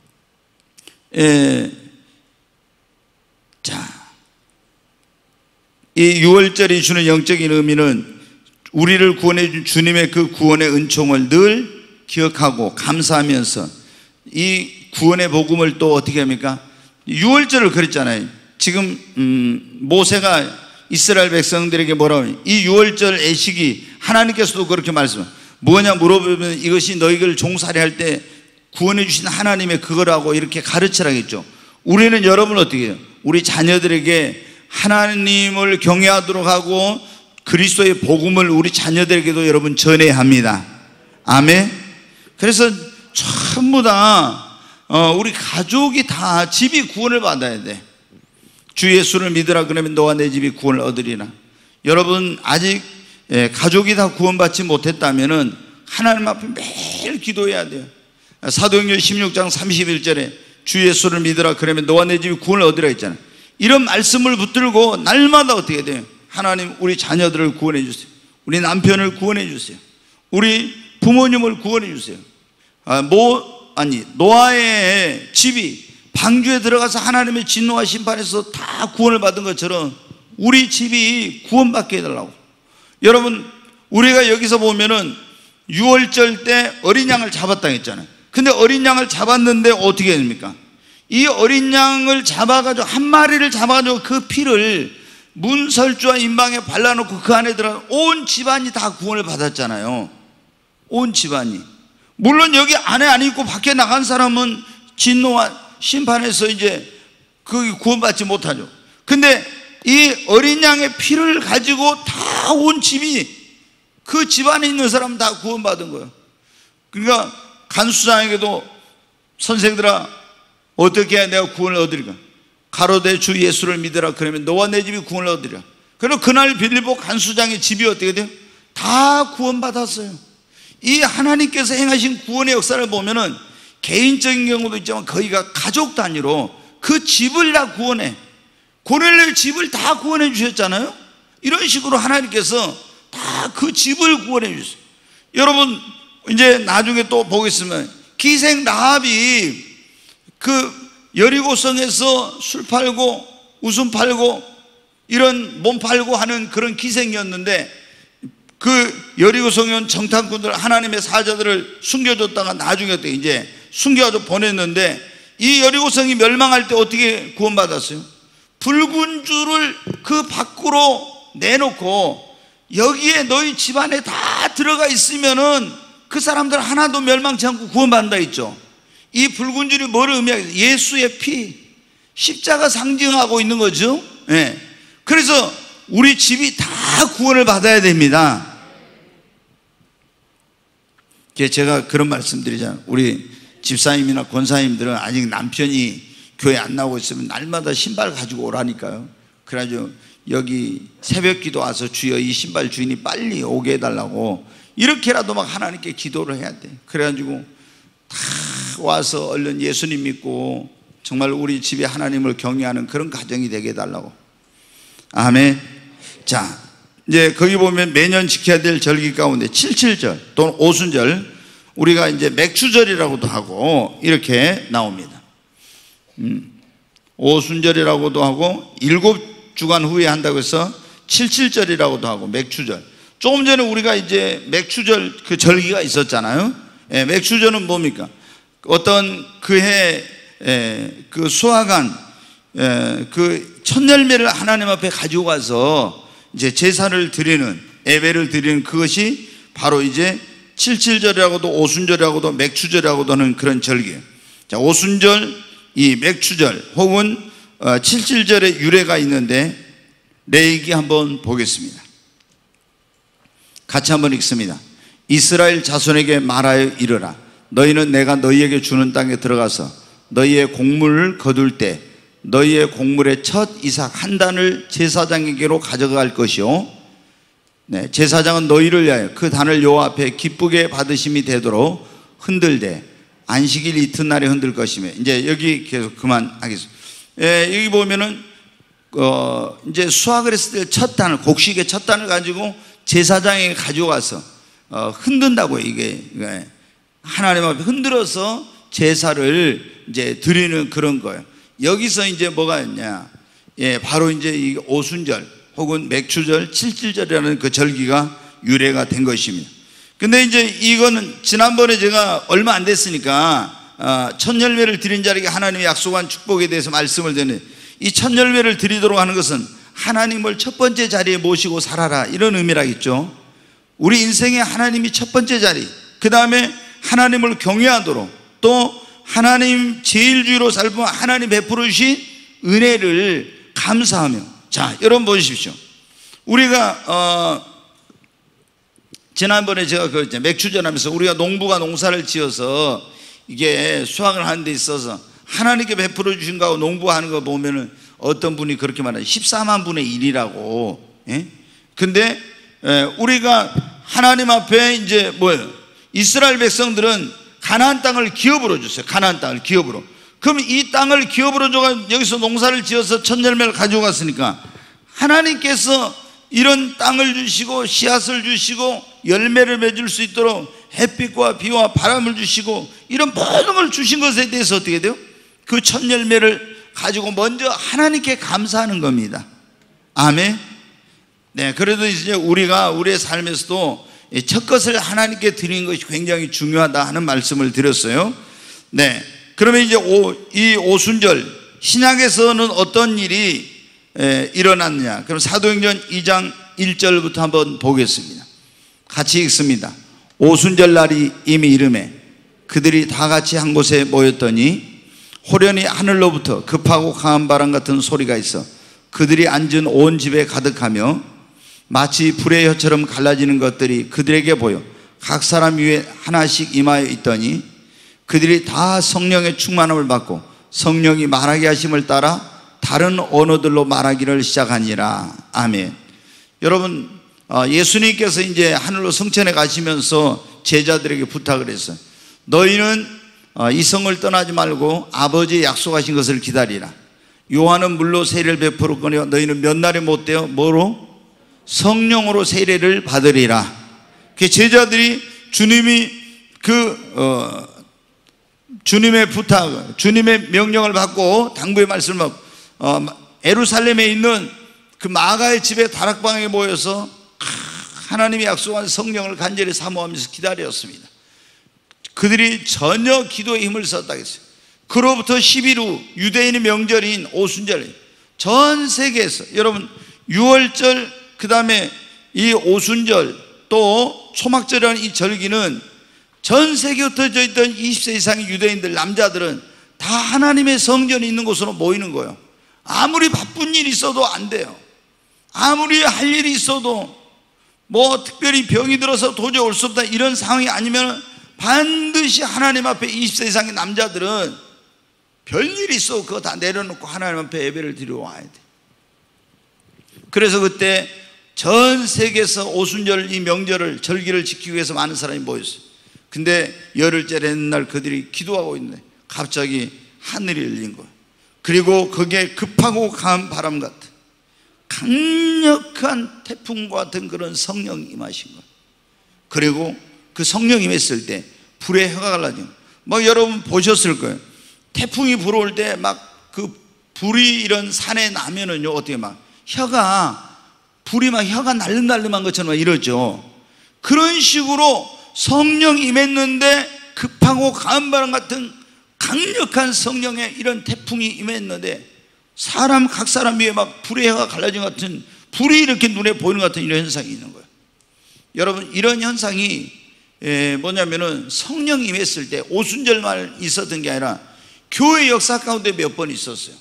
이 유월절이 주는 영적인 의미는 우리를 구원해 준 주님의 그 구원의 은총을 늘 기억하고 감사하면서 이 구원의 복음을 또 어떻게 합니까? 유월절을 그랬잖아요. 지금 모세가 이스라엘 백성들에게 뭐라고 하냐, 이 유월절 애식이 하나님께서도 그렇게 말씀해요. 뭐냐 물어보면 이것이 너희를 종살이 할 때 구원해 주신 하나님의 그거라고 이렇게 가르치라겠죠. 우리는 여러분 어떻게 해요? 우리 자녀들에게 하나님을 경외하도록 하고 그리스도의 복음을 우리 자녀들에게도 여러분 전해야 합니다. 아멘. 그래서 전부 다 우리 가족이 다 집이 구원을 받아야 돼. 주 예수를 믿으라 그러면 너와 내 집이 구원을 얻으리라. 여러분 아직 가족이 다 구원받지 못했다면은 하나님 앞에 매일 기도해야 돼요. 사도행전 16장 31절에 주 예수를 믿으라 그러면 너와 내 집이 구원을 얻으라 했잖아요. 이런 말씀을 붙들고 날마다 어떻게 돼요? 하나님 우리 자녀들을 구원해 주세요. 우리 남편을 구원해 주세요. 우리 부모님을 구원해 주세요. 노아의 집이 방주에 들어가서 하나님의 진노와 심판에서 다 구원을 받은 것처럼 우리 집이 구원받게 해달라고. 여러분 우리가 여기서 보면은 6월절 때 어린 양을 잡았다 했잖아요. 근데 어린 양을 잡았는데 어떻게 됩니까? 이 어린 양을 잡아가지고 한 마리를 잡아가지고 그 피를 문설주와 임방에 발라놓고 그 안에 들어가 온 집안이 다 구원을 받았잖아요. 온 집안이. 물론 여기 안에 안 있고 밖에 나간 사람은 진노와 심판에서 이제 그 구원받지 못하죠. 근데 이 어린 양의 피를 가지고 다 온 집이 그 집안에 있는 사람 다 구원받은 거예요. 그러니까 간수장에게도 선생들아 어떻게 해야 내가 구원을 얻으리까? 가로되 주 예수를 믿으라 그러면 너와 내 집이 구원을 얻으리라. 그리고 그날 빌립보 간수장의 집이 어떻게 돼요? 다 구원받았어요. 이 하나님께서 행하신 구원의 역사를 보면은 개인적인 경우도 있지만 거의가 가족 단위로 그 집을 다 구원해. 고넬료의 집을 다 구원해 주셨잖아요. 이런 식으로 하나님께서 다 그 집을 구원해 주셨어요. 여러분 이제 나중에 또 보겠으면 기생 라합이 그 여리고성에서 술 팔고 웃음 팔고 이런 몸 팔고 하는 그런 기생이었는데 그 여리고성에 온 정탐꾼들 하나님의 사자들을 숨겨줬다가 나중에 이제 숨겨서 보냈는데 이 여리고성이 멸망할 때 어떻게 구원받았어요? 붉은 줄을 그 밖으로 내놓고 여기에 너희 집안에 다 들어가 있으면은 그 사람들 하나도 멸망치 않고 구원받는다 했죠. 이 붉은 줄이 뭐를 의미하겠어요? 예수의 피, 십자가 상징하고 있는 거죠. 네. 그래서 우리 집이 다 구원을 받아야 됩니다. 제가 그런 말씀 드리잖아요. 우리 집사님이나 권사님들은 아직 남편이 교회 안 나오고 있으면 날마다 신발 가지고 오라니까요. 그래가지고 여기 새벽 기도 와서 주여 이 신발 주인이 빨리 오게 해달라고 이렇게라도 막 하나님께 기도를 해야 돼. 그래가지고 다 와서 얼른 예수님 믿고 정말 우리 집에 하나님을 경외하는 그런 가정이 되게 해달라고. 아멘. 자, 이제 거기 보면 매년 지켜야 될 절기 가운데 77절 또는 오순절, 우리가 이제 맥추절이라고도 하고 이렇게 나옵니다. 오순절이라고도 하고 7주간 후에 한다고 해서 77절이라고도 하고 맥추절. 조금 전에 우리가 이제 맥추절 그 절기가 있었잖아요. 예, 맥추절은 뭡니까? 어떤 그해 그 수확한 그 첫 열매를 하나님 앞에 가지고 가서 이제 제사를 드리는, 예배를 드리는 그것이 바로 이제 77절이라고도 오순절이라고도 맥추절이라고도 하는 그런 절기예요. 자, 오순절, 이 맥추절 혹은 77절의 유래가 있는데 레위기 한번 보겠습니다. 같이 한번 읽습니다. 이스라엘 자손에게 말하여 이르라. 너희는 내가 너희에게 주는 땅에 들어가서 너희의 곡물을 거둘 때 너희의 곡물의 첫 이삭 한 단을 제사장에게로 가져갈 것이요, 네, 제사장은 너희를 위하여 그 단을 여호와 앞에 기쁘게 받으심이 되도록 흔들되 안식일 이튿날에 흔들 것이며. 이제 여기 계속 그만하겠습니다. 여기 보면은 이제 수확을 했을 때 첫 단을, 곡식의 첫 단을 가지고 제사장에게 가져가서 흔든다고요. 이게 하나님 앞에 흔들어서 제사를 이제 드리는 그런 거예요. 여기서 이제 뭐가 있냐? 바로 이제 이 오순절 혹은 맥추절, 77절이라는 그 절기가 유래가 된 것입니다. 근데 이제 이거는 지난번에 제가 얼마 안 됐으니까 첫 열매를 드린 자에게 하나님이 약속한 축복에 대해서 말씀을 드리는데, 이 첫 열매를 드리도록 하는 것은 하나님을 첫 번째 자리에 모시고 살아라, 이런 의미라겠죠. 우리 인생에 하나님이 첫 번째 자리, 그 다음에 하나님을 경외하도록, 또 하나님 제일주의로 살면 하나님 베풀어 주신 은혜를 감사하며. 자, 여러분 보십시오. 우리가 지난번에 제가 그 맥주 전하면서 우리가 농부가 농사를 지어서 이게 수확을 하는 데 있어서 하나님께 베풀어 주신 거하고 농부가 하는 거 보면은 어떤 분이 그렇게 말해요. 14만 분의 1이라고. 예? 근데 우리가 하나님 앞에 이제 뭐예요? 이스라엘 백성들은 가나안 땅을 기업으로 줬어요. 가나안 땅을 기업으로. 그럼 이 땅을 기업으로 줘가 여기서 농사를 지어서 첫 열매를 가지고 갔으니까 하나님께서 이런 땅을 주시고 씨앗을 주시고 열매를 맺을 수 있도록 햇빛과 비와 바람을 주시고 이런 모든 걸 주신 것에 대해서 어떻게 돼요? 그 첫 열매를 가지고 먼저 하나님께 감사하는 겁니다. 아멘. 네, 그래도 이제 우리가 우리의 삶에서도 첫 것을 하나님께 드리는 것이 굉장히 중요하다 하는 말씀을 드렸어요. 네, 그러면 이제 이 오순절 신약에서는 어떤 일이 일어났느냐? 그럼 사도행전 2장 1절부터 한번 보겠습니다. 같이 읽습니다. 오순절 날이 이미 이르매 그들이 다 같이 한 곳에 모였더니 호련히 하늘로부터 급하고 강한 바람 같은 소리가 있어 그들이 앉은 온 집에 가득하며 마치 불의 혀처럼 갈라지는 것들이 그들에게 보여 각 사람 위에 하나씩 임하여 있더니 그들이 다 성령의 충만함을 받고 성령이 말하게 하심을 따라 다른 언어들로 말하기를 시작하니라. 아멘. 여러분, 예수님께서 이제 하늘로 승천해 가시면서 제자들에게 부탁을 했어요. 너희는 이 성을 떠나지 말고 아버지의 약속하신 것을 기다리라. 요한은 물로 세례를 베풀었거니와 너희는 몇 날에 못되어 뭐로? 성령으로 세례를 받으리라. 그 제자들이 주님이 주님의 부탁, 주님의 명령을 받고 당부의 말씀을 받고 예루살렘에 있는 그 마가의 집에 다락방에 모여서 하나님이 약속한 성령을 간절히 사모하면서 기다렸습니다. 그들이 전혀 기도에 힘을 썼다 했어요. 그로부터 10일 후 유대인의 명절인 오순절, 전 세계에서 여러분 6월절 그 다음에 이 오순절 또 초막절이라는 이 절기는 전 세계에 흩어져 있던 20세 이상의 유대인들 남자들은 다 하나님의 성전이 있는 곳으로 모이는 거예요. 아무리 바쁜 일이 있어도 안 돼요. 아무리 할 일이 있어도 뭐 특별히 병이 들어서 도저히 올 수 없다 이런 상황이 아니면 반드시 하나님 앞에 20세 이상의 남자들은 별일이 있어 그거 다 내려놓고 하나님 앞에 예배를 드리러 와야 돼. 그래서 그때 전 세계에서 오순절 이 명절을 절기를 지키기 위해서 많은 사람이 모였어요. 근데 열흘째 되는 날 그들이 기도하고 있는데 갑자기 하늘이 열린 거예요. 그리고 거기에 급하고 강한 바람 같은 강력한 태풍과 같은 그런 성령이 임하신 거예요. 그리고 그 성령이 임했을 때 불의 혀가 갈라진 거예요. 뭐 여러분 보셨을 거예요. 태풍이 불어올 때 막 그 불이 이런 산에 나면은요 어떻게 막 불이 막 혀가 날름날름한 것처럼 이러죠. 그런 식으로 성령이 임했는데 급하고 강한 바람 같은 강력한 성령의 이런 태풍이 임했는데 각 사람 위에 막 불의 혀가 갈라진 것 같은 불이 이렇게 눈에 보이는 것 같은 이런 현상이 있는 거예요. 여러분 이런 현상이 뭐냐면은 성령이 임했을 때 오순절만 있었던 게 아니라 교회 역사 가운데 몇 번 있었어요.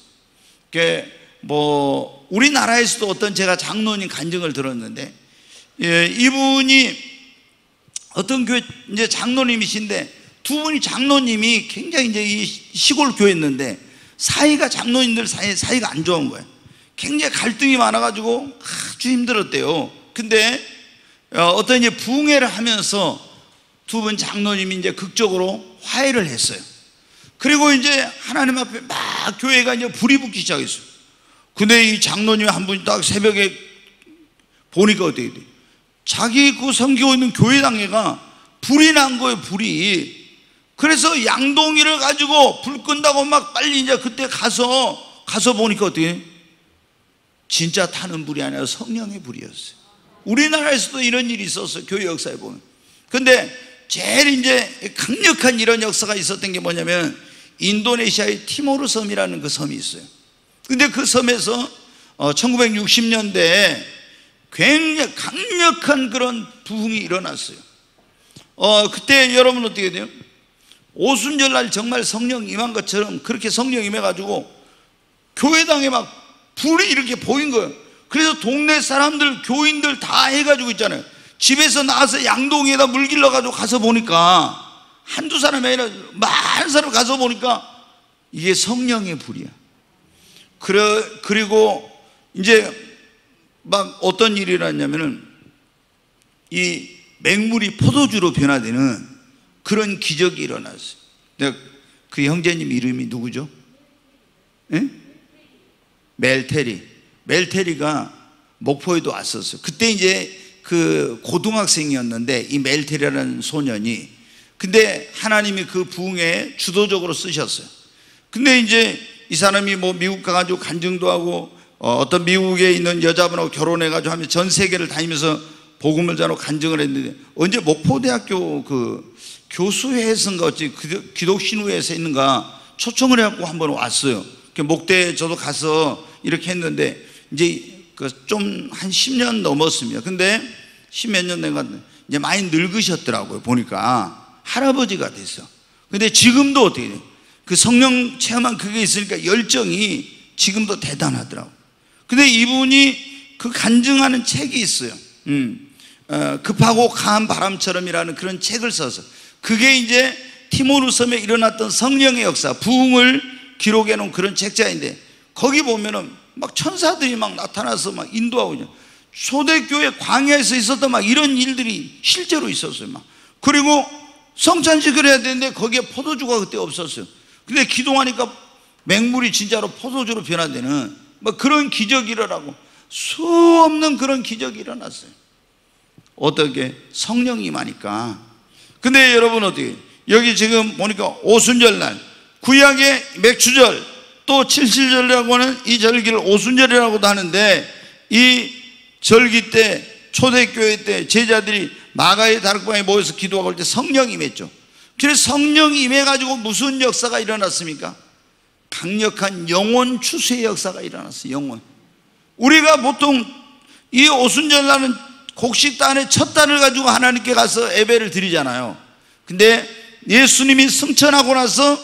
뭐 우리나라에서도 어떤 제가 장로님 간증을 들었는데 이분이 어떤 교회 이제 장로님이신데 두 분이 장로님이 굉장히 이제 이 시골 교회였는데 장로님들 사이가 안 좋은 거예요. 굉장히 갈등이 많아가지고 아주 힘들었대요. 근데 어떤 이제 부흥회를 하면서 두 분 장로님이 이제 극적으로 화해를 했어요. 그리고 이제 하나님 앞에 막 교회가 이제 불이 붙기 시작했어요. 근데 이 장로님 한 분이 딱 새벽에 보니까 어떻게 돼? 자기 그 섬기고 있는 교회당회가 불이 난 거예요, 불이. 그래서 양동이를 가지고 불 끈다고 막 빨리 이제 그때 가서 보니까 어떻게 돼? 진짜 타는 불이 아니라 성령의 불이었어요. 우리나라에서도 이런 일이 있었어요, 교회 역사에 보면. 근데 제일 이제 강력한 이런 역사가 있었던 게 뭐냐면 인도네시아의 티모르 섬이라는 그 섬이 있어요. 근데 그 섬에서 1960년대에 굉장히 강력한 그런 부흥이 일어났어요. 그때 여러분 어떻게 돼요? 오순절날 정말 성령 임한 것처럼 그렇게 성령 임해가지고 교회당에 막 불이 이렇게 보인 거예요. 그래서 동네 사람들, 교인들 다 해가지고 있잖아요. 집에서 나와서 양동이에다 물 길러가지고 가서 보니까 한두 사람이 아니라 많은 사람 가서 보니까 이게 성령의 불이야. 그리고 이제 막 어떤 일이 일어났냐면은 이 맹물이 포도주로 변화되는 그런 기적이 일어났어요. 내가 그 형제님 이름이 누구죠? 예? 멜테리가 목포에도 왔었어요. 그때 이제 그 고등학생이었는데 이 멜테리라는 소년이, 근데 하나님이 그 부흥에 주도적으로 쓰셨어요. 근데 이제 이 사람이 뭐 미국 가가지고 간증도 하고 어떤 미국에 있는 여자분하고 결혼해가지고 하면서 전 세계를 다니면서 복음을 전하고 간증을 했는데, 언제 목포대학교 그 교수회에서인가 어찌 기독신우회에서 있는가 초청을 해갖고 한번 왔어요. 목대에 저도 가서 이렇게 했는데 이제 좀 한 10년 넘었습니다. 근데 10몇 년 된 것 같은데 이제 많이 늙으셨더라고요. 보니까 할아버지가 됐어. 근데 지금도 어떻게 돼요? 그 성령 체험한 그게 있으니까 열정이 지금도 대단하더라고요. 근데 이분이 그 간증하는 책이 있어요. 급하고 강한 바람처럼이라는 그런 책을 써서, 그게 이제 티모르 섬에 일어났던 성령의 역사, 부흥을 기록해 놓은 그런 책자인데, 거기 보면은 막 천사들이 막 나타나서 막 인도하고 있냐. 초대교회 광야에서 있었던 막 이런 일들이 실제로 있었어요. 막. 그리고 성찬식을 해야 되는데 거기에 포도주가 그때 없었어요. 근데 기도하니까 맹물이 진짜로 포도주로 변화되는 막 그런 기적이 일어나고 수 없는 그런 기적이 일어났어요. 어떻게? 성령이 임하니까. 근데 여러분 어떻게? 여기 지금 보니까 오순절날, 구약의 맥주절, 또 칠칠절이라고 하는 이 절기를 오순절이라고도 하는데, 이 절기 때 초대교회 때 제자들이 마가의 다락방에 모여서 기도하고 할 때 성령이 임했죠. 그래서 성령이 임해가지고 무슨 역사가 일어났습니까? 강력한 영혼 추수의 역사가 일어났어요. 영혼. 우리가 보통 이 오순절날은 곡식단의 첫 단을 가지고 하나님께 가서 예배를 드리잖아요. 근데 예수님이 승천하고 나서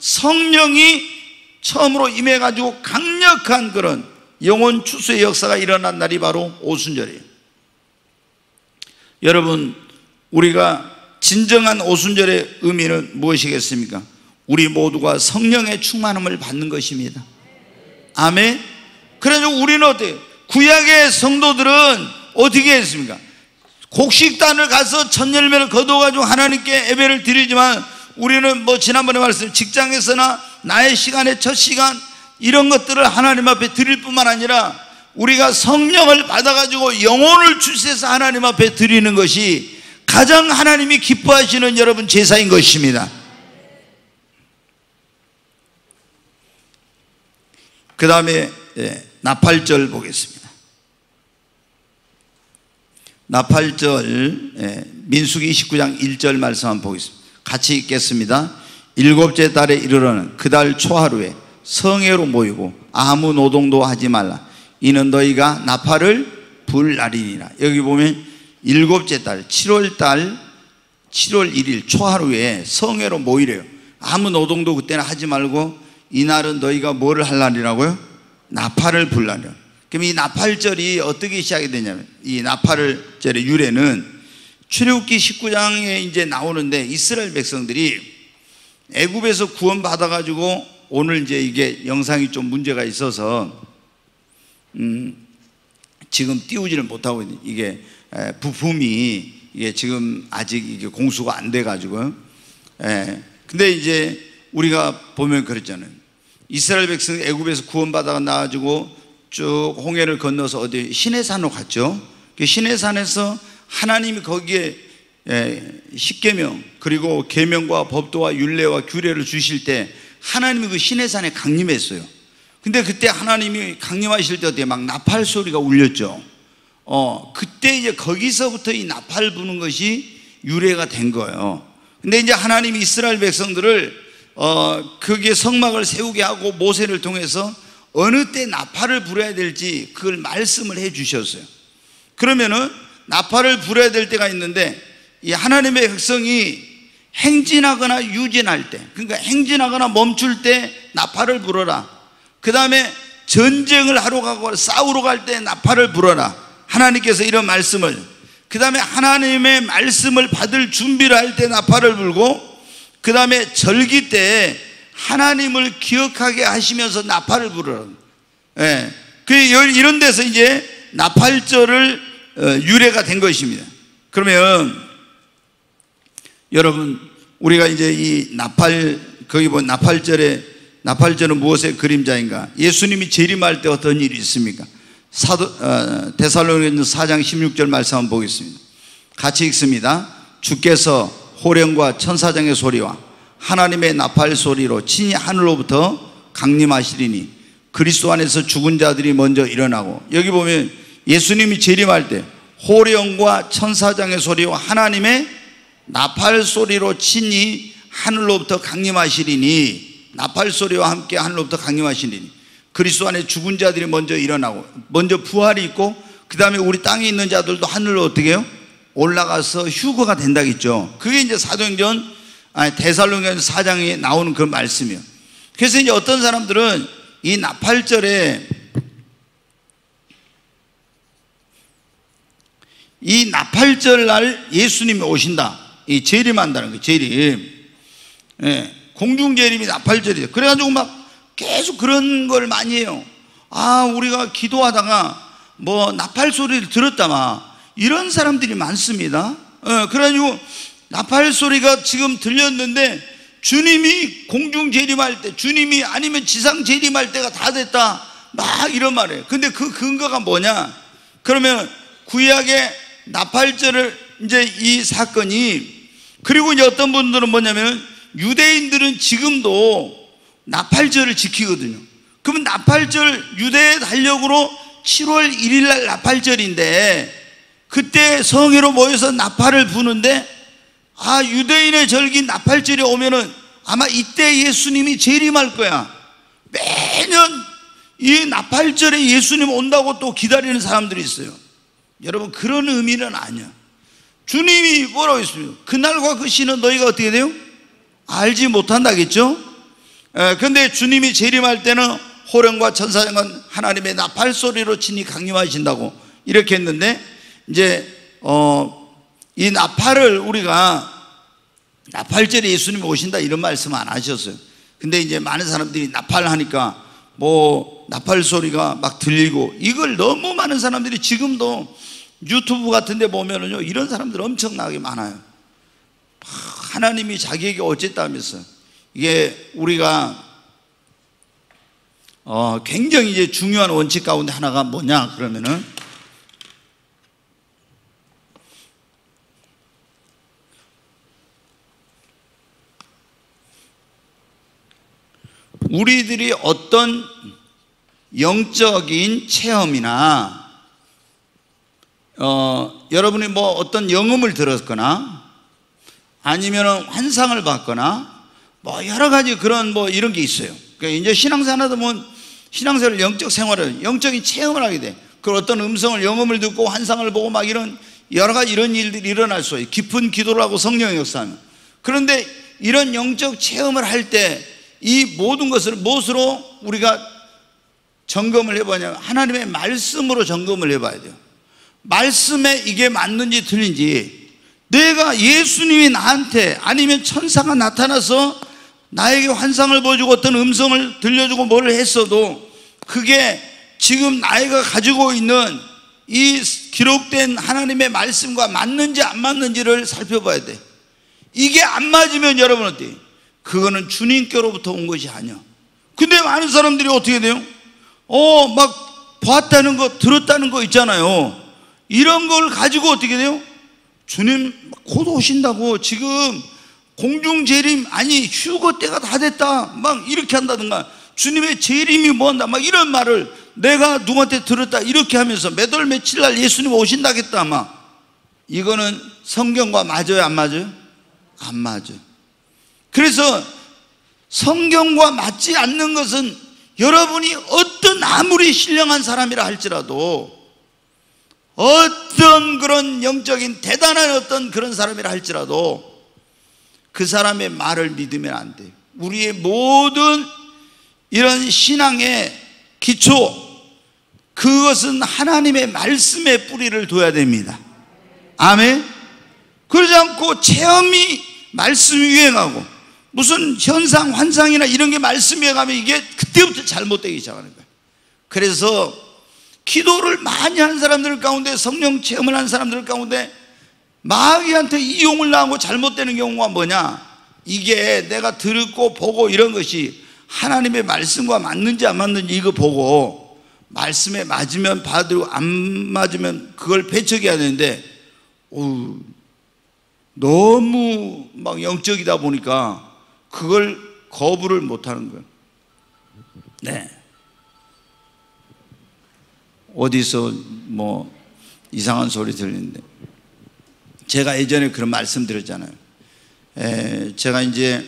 성령이 처음으로 임해가지고 강력한 그런 영혼 추수의 역사가 일어난 날이 바로 오순절이에요. 여러분, 우리가 진정한 오순절의 의미는 무엇이겠습니까? 우리 모두가 성령의 충만함을 받는 것입니다. 아멘. 그래서 우리는 어때요? 구약의 성도들은 어떻게 했습니까? 곡식단을 가서 첫 열매를 거둬가지고 하나님께 예배를 드리지만, 우리는 뭐 지난번에 말씀 직장에서나 나의 시간의 첫 시간 이런 것들을 하나님 앞에 드릴 뿐만 아니라 우리가 성령을 받아가지고 영혼을 주셔서 하나님 앞에 드리는 것이 가장 하나님이 기뻐하시는 여러분 제사인 것입니다. 그 다음에 나팔절 보겠습니다. 나팔절, 민수기 29장 1절 말씀 한번 보겠습니다. 같이 읽겠습니다. 일곱째 달에 이르러는 그 달 초하루에 성회로 모이고 아무 노동도 하지 말라. 이는 너희가 나팔을 불 날이니라. 여기 보면 일곱째 달 7월 1일 초하루에 성회로 모이래요. 아무 노동도 그때는 하지 말고 이날은 너희가 뭐를 할 날이라고요? 나팔을 불 날이라. 그럼 이 나팔절이 어떻게 시작이 되냐면, 이 나팔절의 유래는 출애굽기 19장에 이제 나오는데, 이스라엘 백성들이 애굽에서 구원받아 가지고, 오늘 이제 이게 영상이 좀 문제가 있어서 지금 띄우지를 못하고 있는, 이게 부품이 이게 지금 아직 이게 공수가 안 돼 가지고요. 근데 이제 우리가 보면 그랬잖아요. 이스라엘 백성이 애굽에서 구원받아 나가지고 쭉 홍해를 건너서 어디 시내산으로 갔죠. 그 시내산에서 하나님이 거기에 십계명 그리고 계명과 법도와 율례와 규례를 주실 때 하나님이 그 시내산에 강림했어요. 근데 그때 하나님이 강림하실 때 어때요? 막 나팔 소리가 울렸죠. 그때 이제 거기서부터 이 나팔 부는 것이 유래가 된 거예요. 근데 이제 하나님이 이스라엘 백성들을 거기에 성막을 세우게 하고 모세를 통해서 어느 때 나팔을 불어야 될지 그걸 말씀을 해 주셨어요. 그러면은 나팔을 불어야 될 때가 있는데, 이 하나님의 백성이 행진하거나 유진할 때, 그러니까 행진하거나 멈출 때 나팔을 불어라. 그 다음에 전쟁을 하러 가고 싸우러 갈 때 나팔을 불어라. 하나님께서 이런 말씀을, 그 다음에 하나님의 말씀을 받을 준비를 할 때 나팔을 불고, 그 다음에 절기 때 하나님을 기억하게 하시면서 나팔을 불어라. 예. 이런 데서 이제 나팔절을 유래가 된 것입니다. 그러면 여러분, 우리가 이제 이 거기 보면 나팔절은 무엇의 그림자인가? 예수님이 재림할 때 어떤 일이 있습니까? 데살로니가서 4장 16절 말씀 한번 보겠습니다. 같이 읽습니다. 주께서 호령과 천사장의 소리와 하나님의 나팔 소리로 친히 하늘로부터 강림하시리니 그리스도 안에서 죽은 자들이 먼저 일어나고, 여기 보면 예수님이 재림할 때 호령과 천사장의 소리와 하나님의 나팔 소리로 친히 하늘로부터 강림하시리니, 나팔 소리와 함께 하늘로부터 강림하시리니 그리스도 안에 죽은 자들이 먼저 일어나고, 먼저 부활이 있고, 그 다음에 우리 땅에 있는 자들도 하늘로 어떻게 해요? 올라가서 휴거가 된다겠죠. 그게 이제 데살로니가서 4장에 나오는 그 말씀이에요. 그래서 이제 어떤 사람들은 이 나팔절에, 이 나팔절 날 예수님이 오신다, 이 재림한다는 거예요. 재림. 예, 공중재림이 나팔절이죠. 그래가지고 막 계속 그런 걸 많이 해요. 우리가 기도하다가 뭐 나팔 소리를 들었다, 이런 사람들이 많습니다. 그래가지고 나팔 소리가 지금 들렸는데 주님이 공중 재림할 때, 주님이 아니면 지상 재림할 때가 다 됐다, 막 이런 말이에요. 근데 그 근거가 뭐냐? 그러면 구약의 나팔절을 이제 이 사건이, 그리고 이제 어떤 분들은 뭐냐면 유대인들은 지금도 나팔절을 지키거든요. 그러면 나팔절, 유대의 달력으로 7월 1일 날 나팔절인데, 그때 성회로 모여서 나팔을 부는데, 유대인의 절기 나팔절이 오면은 아마 이때 예수님이 재림할 거야. 매년 이 나팔절에 예수님 온다고 또 기다리는 사람들이 있어요. 여러분, 그런 의미는 아니야. 주님이 뭐라고 했습니까? 그날과 그 시는 너희가 어떻게 돼요? 알지 못한다겠죠? 근데 주님이 재림할 때는 호령과 천사장은 하나님의 나팔 소리로 친히 강림하신다고 이렇게 했는데, 이제 이 나팔을 우리가 나팔절에 예수님이 오신다 이런 말씀 안 하셨어요. 근데 이제 많은 사람들이 나팔 하니까 뭐 나팔 소리가 막 들리고, 이걸 너무 많은 사람들이 지금도 유튜브 같은 데 보면은요, 이런 사람들 엄청나게 많아요. 하나님이 자기에게 어쨌다면서. 이게 우리가 굉장히 이제 중요한 원칙 가운데 하나가 뭐냐 그러면은, 우리들이 어떤 영적인 체험이나 여러분이 뭐 어떤 영음을 들었거나 아니면 환상을 받거나 뭐 여러 가지 그런 뭐 이런 게 있어요. 그러니까 이제 신앙생활하다 보면 신앙생활, 영적 생활을, 영적인 체험을 하게 돼. 그 어떤 음성을, 영음을 듣고 환상을 보고 막 이런 여러 가지 이런 일들이 일어날 수 있어요. 깊은 기도를 하고 성령의 역사하면. 그런데 이런 영적 체험을 할 때 이 모든 것을 무엇으로 우리가 점검을 해보냐면 하나님의 말씀으로 점검을 해봐야 돼요. 말씀에 이게 맞는지 틀린지, 내가 예수님이 나한테 아니면 천사가 나타나서 나에게 환상을 보여주고 어떤 음성을 들려주고 뭘 했어도 그게 지금 나이가 가지고 있는 이 기록된 하나님의 말씀과 맞는지 안 맞는지를 살펴봐야 돼. 이게 안 맞으면 여러분 어때요? 그거는 주님께로부터 온 것이 아니야. 근데 많은 사람들이 어떻게 돼요? 막 봤다는 거, 들었다는 거 있잖아요. 이런 걸 가지고 어떻게 돼요? 주님 곧 오신다고, 지금 공중재림, 아니 휴거 때가 다 됐다, 막 이렇게 한다든가, 주님의 재림이 뭐한다, 막 이런 말을 내가 누구한테 들었다 이렇게 하면서 몇 월 며칠 날 예수님 오신다겠다, 막. 이거는 성경과 맞아요, 안 맞아요? 안 맞아요. 그래서 성경과 맞지 않는 것은 여러분이 어떤 아무리 신령한 사람이라 할지라도, 어떤 그런 영적인 대단한 어떤 그런 사람이라 할지라도 그 사람의 말을 믿으면 안 돼요. 우리의 모든 이런 신앙의 기초, 그것은 하나님의 말씀에 뿌리를 둬야 됩니다. 아멘. 그러지 않고 체험이 말씀이 유행하고 무슨 현상 환상이나 이런 게 말씀이 유행하면 이게 그때부터 잘못되기 시작하는 거예요. 그래서 기도를 많이 하는 사람들 가운데, 성령 체험을 하는 사람들 가운데 마귀한테 이용을 당하고 잘못되는 경우가 뭐냐, 이게 내가 듣고 보고 이런 것이 하나님의 말씀과 맞는지 안 맞는지 이거 보고 말씀에 맞으면 받으고 안 맞으면 그걸 배척해야 되는데, 너무 막 영적이다 보니까 그걸 거부를 못하는 거예요. 네. 어디서 뭐 이상한 소리 들리는데, 제가 예전에 그런 말씀 드렸잖아요. 제가 이제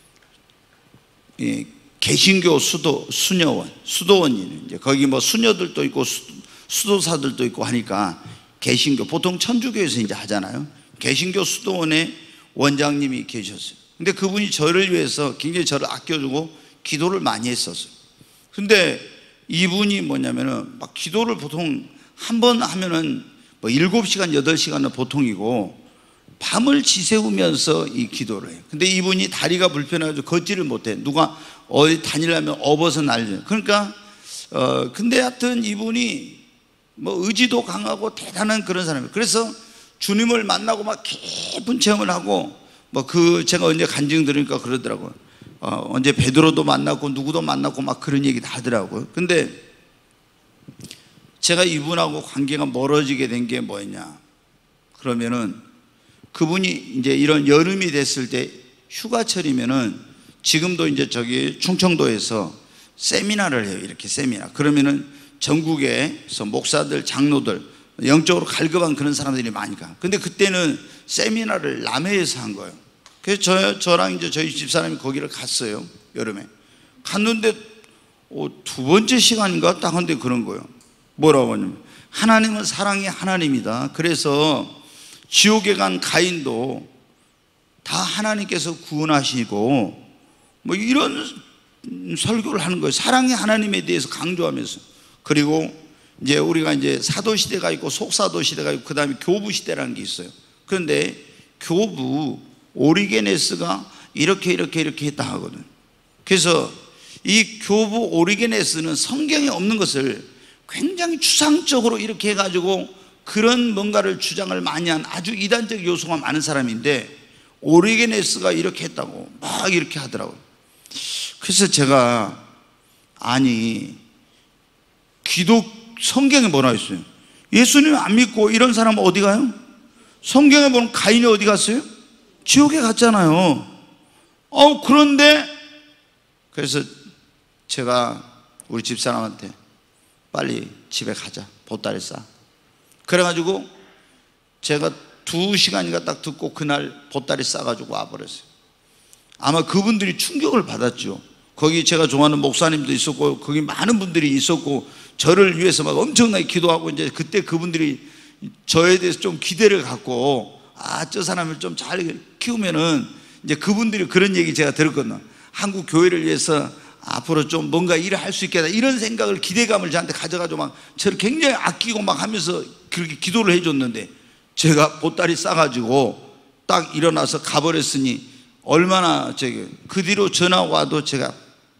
개신교 수도원이 이제 거기 뭐 수녀들도 있고 수도사들도 있고 하니까 개신교, 보통 천주교에서 이제 하잖아요. 개신교 수도원에 원장님이 계셨어요. 근데 그분이 저를 위해서 굉장히 저를 아껴주고 기도를 많이 했었어요. 근데 이분이 뭐냐면은 막 기도를 보통 한 번 하면은 뭐 7시간, 8시간은 보통이고 밤을 지새우면서 이 기도를 해요. 근데 이분이 다리가 불편해가지고 걷지를 못해. 누가 어디 다니려면 업어서 날려. 그러니까 근데 하여튼 이분이 뭐 의지도 강하고 대단한 그런 사람이에요. 그래서 주님을 만나고 막 깊은 체험을 하고 뭐 제가 언제 간증 들으니까 그러더라고요. 언제 베드로도 만났고 누구도 만났고 막 그런 얘기 다 하더라고요. 근데 제가 이분하고 관계가 멀어지게 된 게 뭐였냐, 그러면은 그분이 이제 이런 여름이 됐을 때 휴가철이면은 지금도 이제 저기 충청도에서 세미나를 해요. 이렇게 세미나. 그러면은 전국에서 목사들, 장로들, 영적으로 갈급한 그런 사람들이 많이 가. 근데 그때는 세미나를 남해에서 한 거예요. 그래서 저랑 이제 저희 집사람이 거기를 갔어요. 여름에 갔는데 두 번째 시간인가 딱 한데 그런 거예요. 뭐라고 하냐면, 하나님은 사랑의 하나님이다. 그래서 지옥에 간 가인도 다 하나님께서 구원하시고 뭐 이런 설교를 하는 거예요. 사랑의 하나님에 대해서 강조하면서. 그리고 이제 우리가 이제 사도시대가 있고 속사도시대가 있고 그 다음에 교부시대라는 게 있어요. 그런데 교부 오리게네스가 이렇게 했다 하거든. 그래서 이 교부 오리게네스는 성경에 없는 것을 굉장히 추상적으로 이렇게 해가지고 그런 뭔가를 주장을 많이 한 아주 이단적 요소가 많은 사람인데, 오리게네스가 이렇게 했다고 막 이렇게 하더라고요. 그래서 제가, 아니 성경에 뭐라 했어요? 예수님 안 믿고 이런 사람은 어디 가요? 성경에 보면 가인이 어디 갔어요? 지옥에 갔잖아요. 그런데 그래서 제가 우리 집사람한테 빨리 집에 가자, 보따리 싸. 그래가지고 제가 2시간인가 딱 듣고 그날 보따리 싸가지고 와버렸어요. 아마 그분들이 충격을 받았죠. 거기 제가 좋아하는 목사님도 있었고 거기 많은 분들이 있었고 저를 위해서 막 엄청나게 기도하고, 이제 그때 그분들이 저에 대해서 좀 기대를 갖고, 저 사람을 좀 잘 키우면은, 이제 그분들이 그런 얘기 제가 들었거든요. 한국 교회를 위해서 앞으로 좀 뭔가 일을 할 수 있겠다, 이런 생각을, 기대감을 저한테 가져가지고 막 저를 굉장히 아끼고 막 하면서 그렇게 기도를 해줬는데, 제가 보따리 싸가지고 딱 일어나서 가버렸으니 얼마나 그 뒤로 전화 와도 제가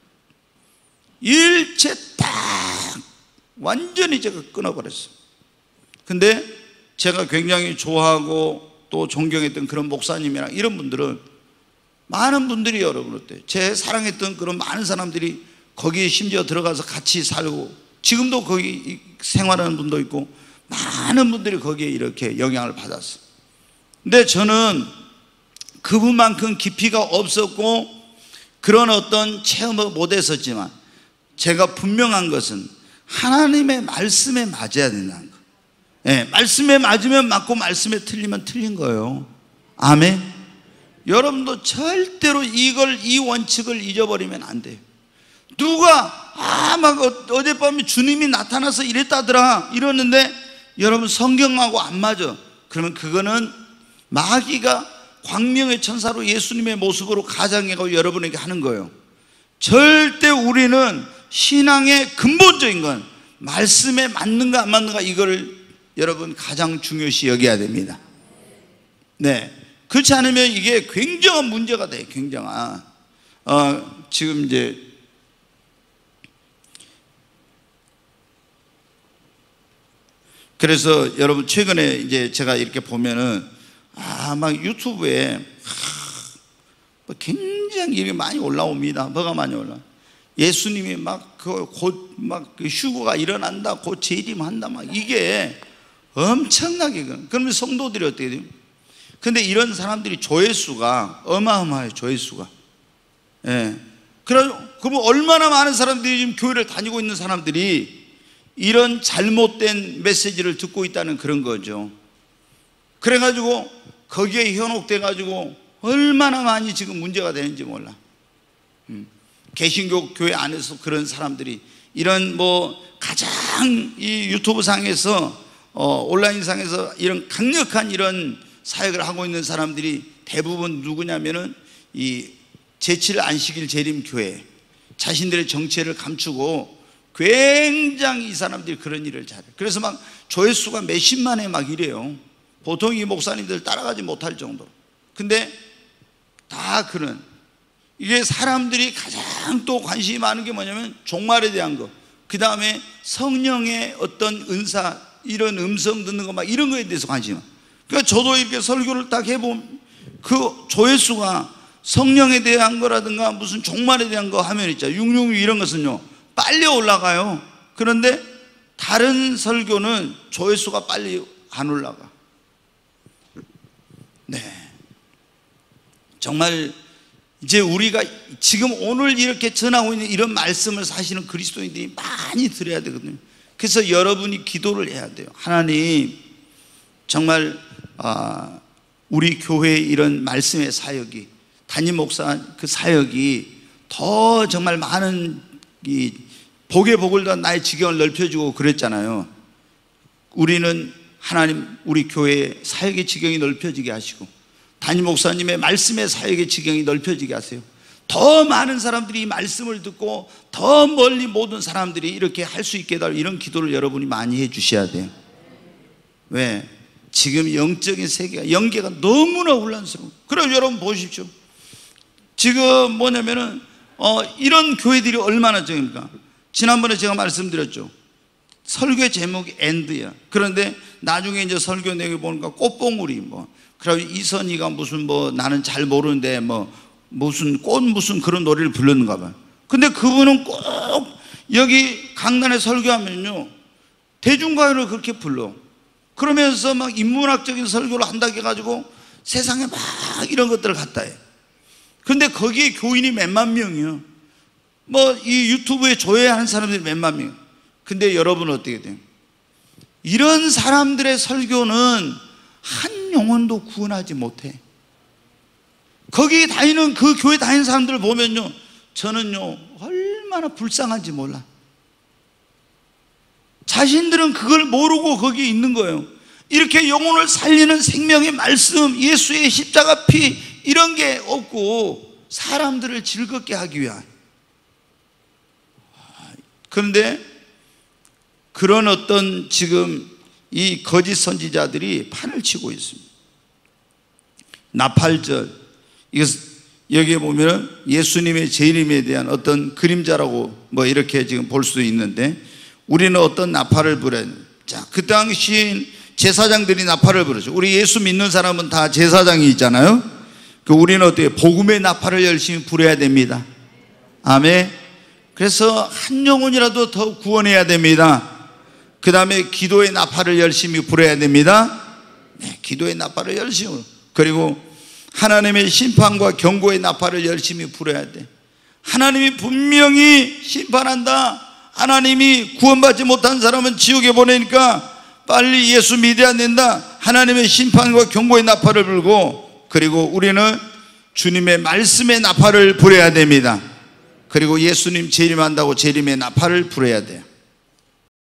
일체 딱 완전히 제가 끊어버렸어요. 근데 제가 굉장히 좋아하고 또 존경했던 그런 목사님이랑 이런 분들은, 많은 분들이 여러분 어때요? 제 사랑했던 그런 많은 사람들이 거기에 심지어 들어가서 같이 살고 지금도 거기 생활하는 분도 있고 많은 분들이 거기에 이렇게 영향을 받았어요. 근데 저는 그분만큼 깊이가 없었고 그런 어떤 체험을 못했었지만, 제가 분명한 것은 하나님의 말씀에 맞아야 된다는 거. 예, 말씀에 맞으면 맞고 말씀에 틀리면 틀린 거예요. 아멘. 여러분도 절대로 이 원칙을 잊어버리면 안 돼요. 누가 막 어젯밤에 주님이 나타나서 이랬다더라 이러는데 여러분 성경하고 안 맞아. 그러면 그거는 마귀가 광명의 천사로 예수님의 모습으로 가장해 가고 여러분에게 하는 거예요. 절대 우리는 신앙의 근본적인 건 말씀에 맞는가 안 맞는가, 이거를 여러분 가장 중요시 여겨야 됩니다. 네, 그렇지 않으면 이게 굉장한 문제가 돼요. 굉장한 지금 이제 그래서 여러분 최근에 이제 제가 이렇게 보면은 막 유튜브에 굉장히 일이 많이 올라옵니다. 뭐가 많이 올라? 예수님이 곧 휴거가 일어난다, 곧 재림한다, 이게 엄청나게. 그러면 성도들이 어떻게 돼요? 근데 이런 사람들이 조회수가 어마어마해요. 조회수가. 예. 그러면 얼마나 많은 사람들이 지금 교회를 다니고 있는 사람들이 이런 잘못된 메시지를 듣고 있다는 그런 거죠. 그래가지고 거기에 현혹돼가지고 얼마나 많이 지금 문제가 되는지 몰라. 개신교 교회 안에서 그런 사람들이 이런 가장 이 유튜브 상에서 온라인 상에서 이런 강력한 이런 사역을 하고 있는 사람들이 대부분 누구냐면은 이 제7 안식일 재림 교회, 자신들의 정체를 감추고 굉장히 이 사람들이 그런 일을 잘해요. 그래서 조회수가 몇십만에 이래요. 보통 이 목사님들 따라가지 못할 정도로. 근데 다 이게 사람들이 가장 또 관심이 많은 게 뭐냐면 종말에 대한 거, 그 다음에 성령의 어떤 은사, 이런 음성 듣는 거 이런 거에 대해서 관심이 많아요. 그러니까 저도 이렇게 설교를 딱 해보면 그 조회수가 성령에 대한 거라든가 무슨 종말에 대한 거 하면 있죠. 666 이런 것은요 빨리 올라가요. 그런데 다른 설교는 조회수가 빨리 안 올라가. 네, 정말 이제 우리가 지금 오늘 이렇게 전하고 있는 이런 말씀을 사실은 그리스도인들이 많이 들어야 되거든요. 그래서 여러분이 기도를 해야 돼요. 하나님, 정말 우리 교회의 이런 말씀의 사역이, 담임 목사 그 사역이 더 정말 많은 이 복의 복을 더 나의 지경을 넓혀주고 그랬잖아요. 우리는 하나님 우리 교회의 사역의 지경이 넓혀지게 하시고 담임 목사님의 말씀의 사역의 지경이 넓혀지게 하세요. 더 많은 사람들이 이 말씀을 듣고 더 멀리 모든 사람들이 이렇게 할 수 있게 해달라고, 이런 기도를 여러분이 많이 해 주셔야 돼요. 왜? 지금 영적인 세계가, 연계가 너무나 혼란스러워. 그럼 여러분 보십시오. 지금 뭐냐면은 이런 교회들이 얼마나 적입니까? 지난번에 제가 말씀드렸죠. 설교의 제목이 엔드야. 그런데 나중에 이제 설교 내용을 보니까 꽃봉우리 그리고 이선희가 무슨 나는 잘 모르는데 무슨 그런 노래를 불렀는가 봐요. 근데 그분은 꼭 여기 강단에 설교하면요 대중가요를 그렇게 불러. 그러면서 인문학적인 설교를 한다 해가지고 세상에 이런 것들을 갖다 해. 근데 거기에 교인이 몇만 명이요. 이 유튜브에 조회하는 사람들이 몇만 명. 근데 여러분은 어떻게 돼요? 이런 사람들의 설교는 한 영혼도 구원하지 못해. 거기 다니는 그 교회 다니는 사람들을 보면요 저는요 얼마나 불쌍한지 몰라. 자신들은 그걸 모르고 거기에 있는 거예요. 이렇게 영혼을 살리는 생명의 말씀, 예수의 십자가 피, 이런 게 없고 사람들을 즐겁게 하기 위한. 그런데 그런 어떤 지금 이 거짓 선지자들이 판을 치고 있습니다. 나팔절, 여기에 보면 예수님의 재림에 대한 어떤 그림자라고 이렇게 지금 볼 수 있는데, 우리는 어떤 나팔을 불어야 돼요? 자, 그 당시 제사장들이 나팔을 불었죠. 우리 예수 믿는 사람은 다 제사장이 있잖아요. 우리는 어떻게 복음의 나팔을 열심히 불어야 됩니다. 아멘. 그래서 한 영혼이라도 더 구원해야 됩니다. 그 다음에 기도의 나팔을 열심히 불어야 됩니다. 네, 기도의 나팔을 열심히. 그리고 하나님의 심판과 경고의 나팔을 열심히 불어야 돼. 하나님이 분명히 심판한다. 하나님이 구원받지 못한 사람은 지옥에 보내니까 빨리 예수 믿어야 된다. 하나님의 심판과 경고의 나팔을 불고, 그리고 우리는 주님의 말씀의 나팔을 불어야 됩니다. 그리고 예수님 재림한다고 재림의 나팔을 불어야 돼요.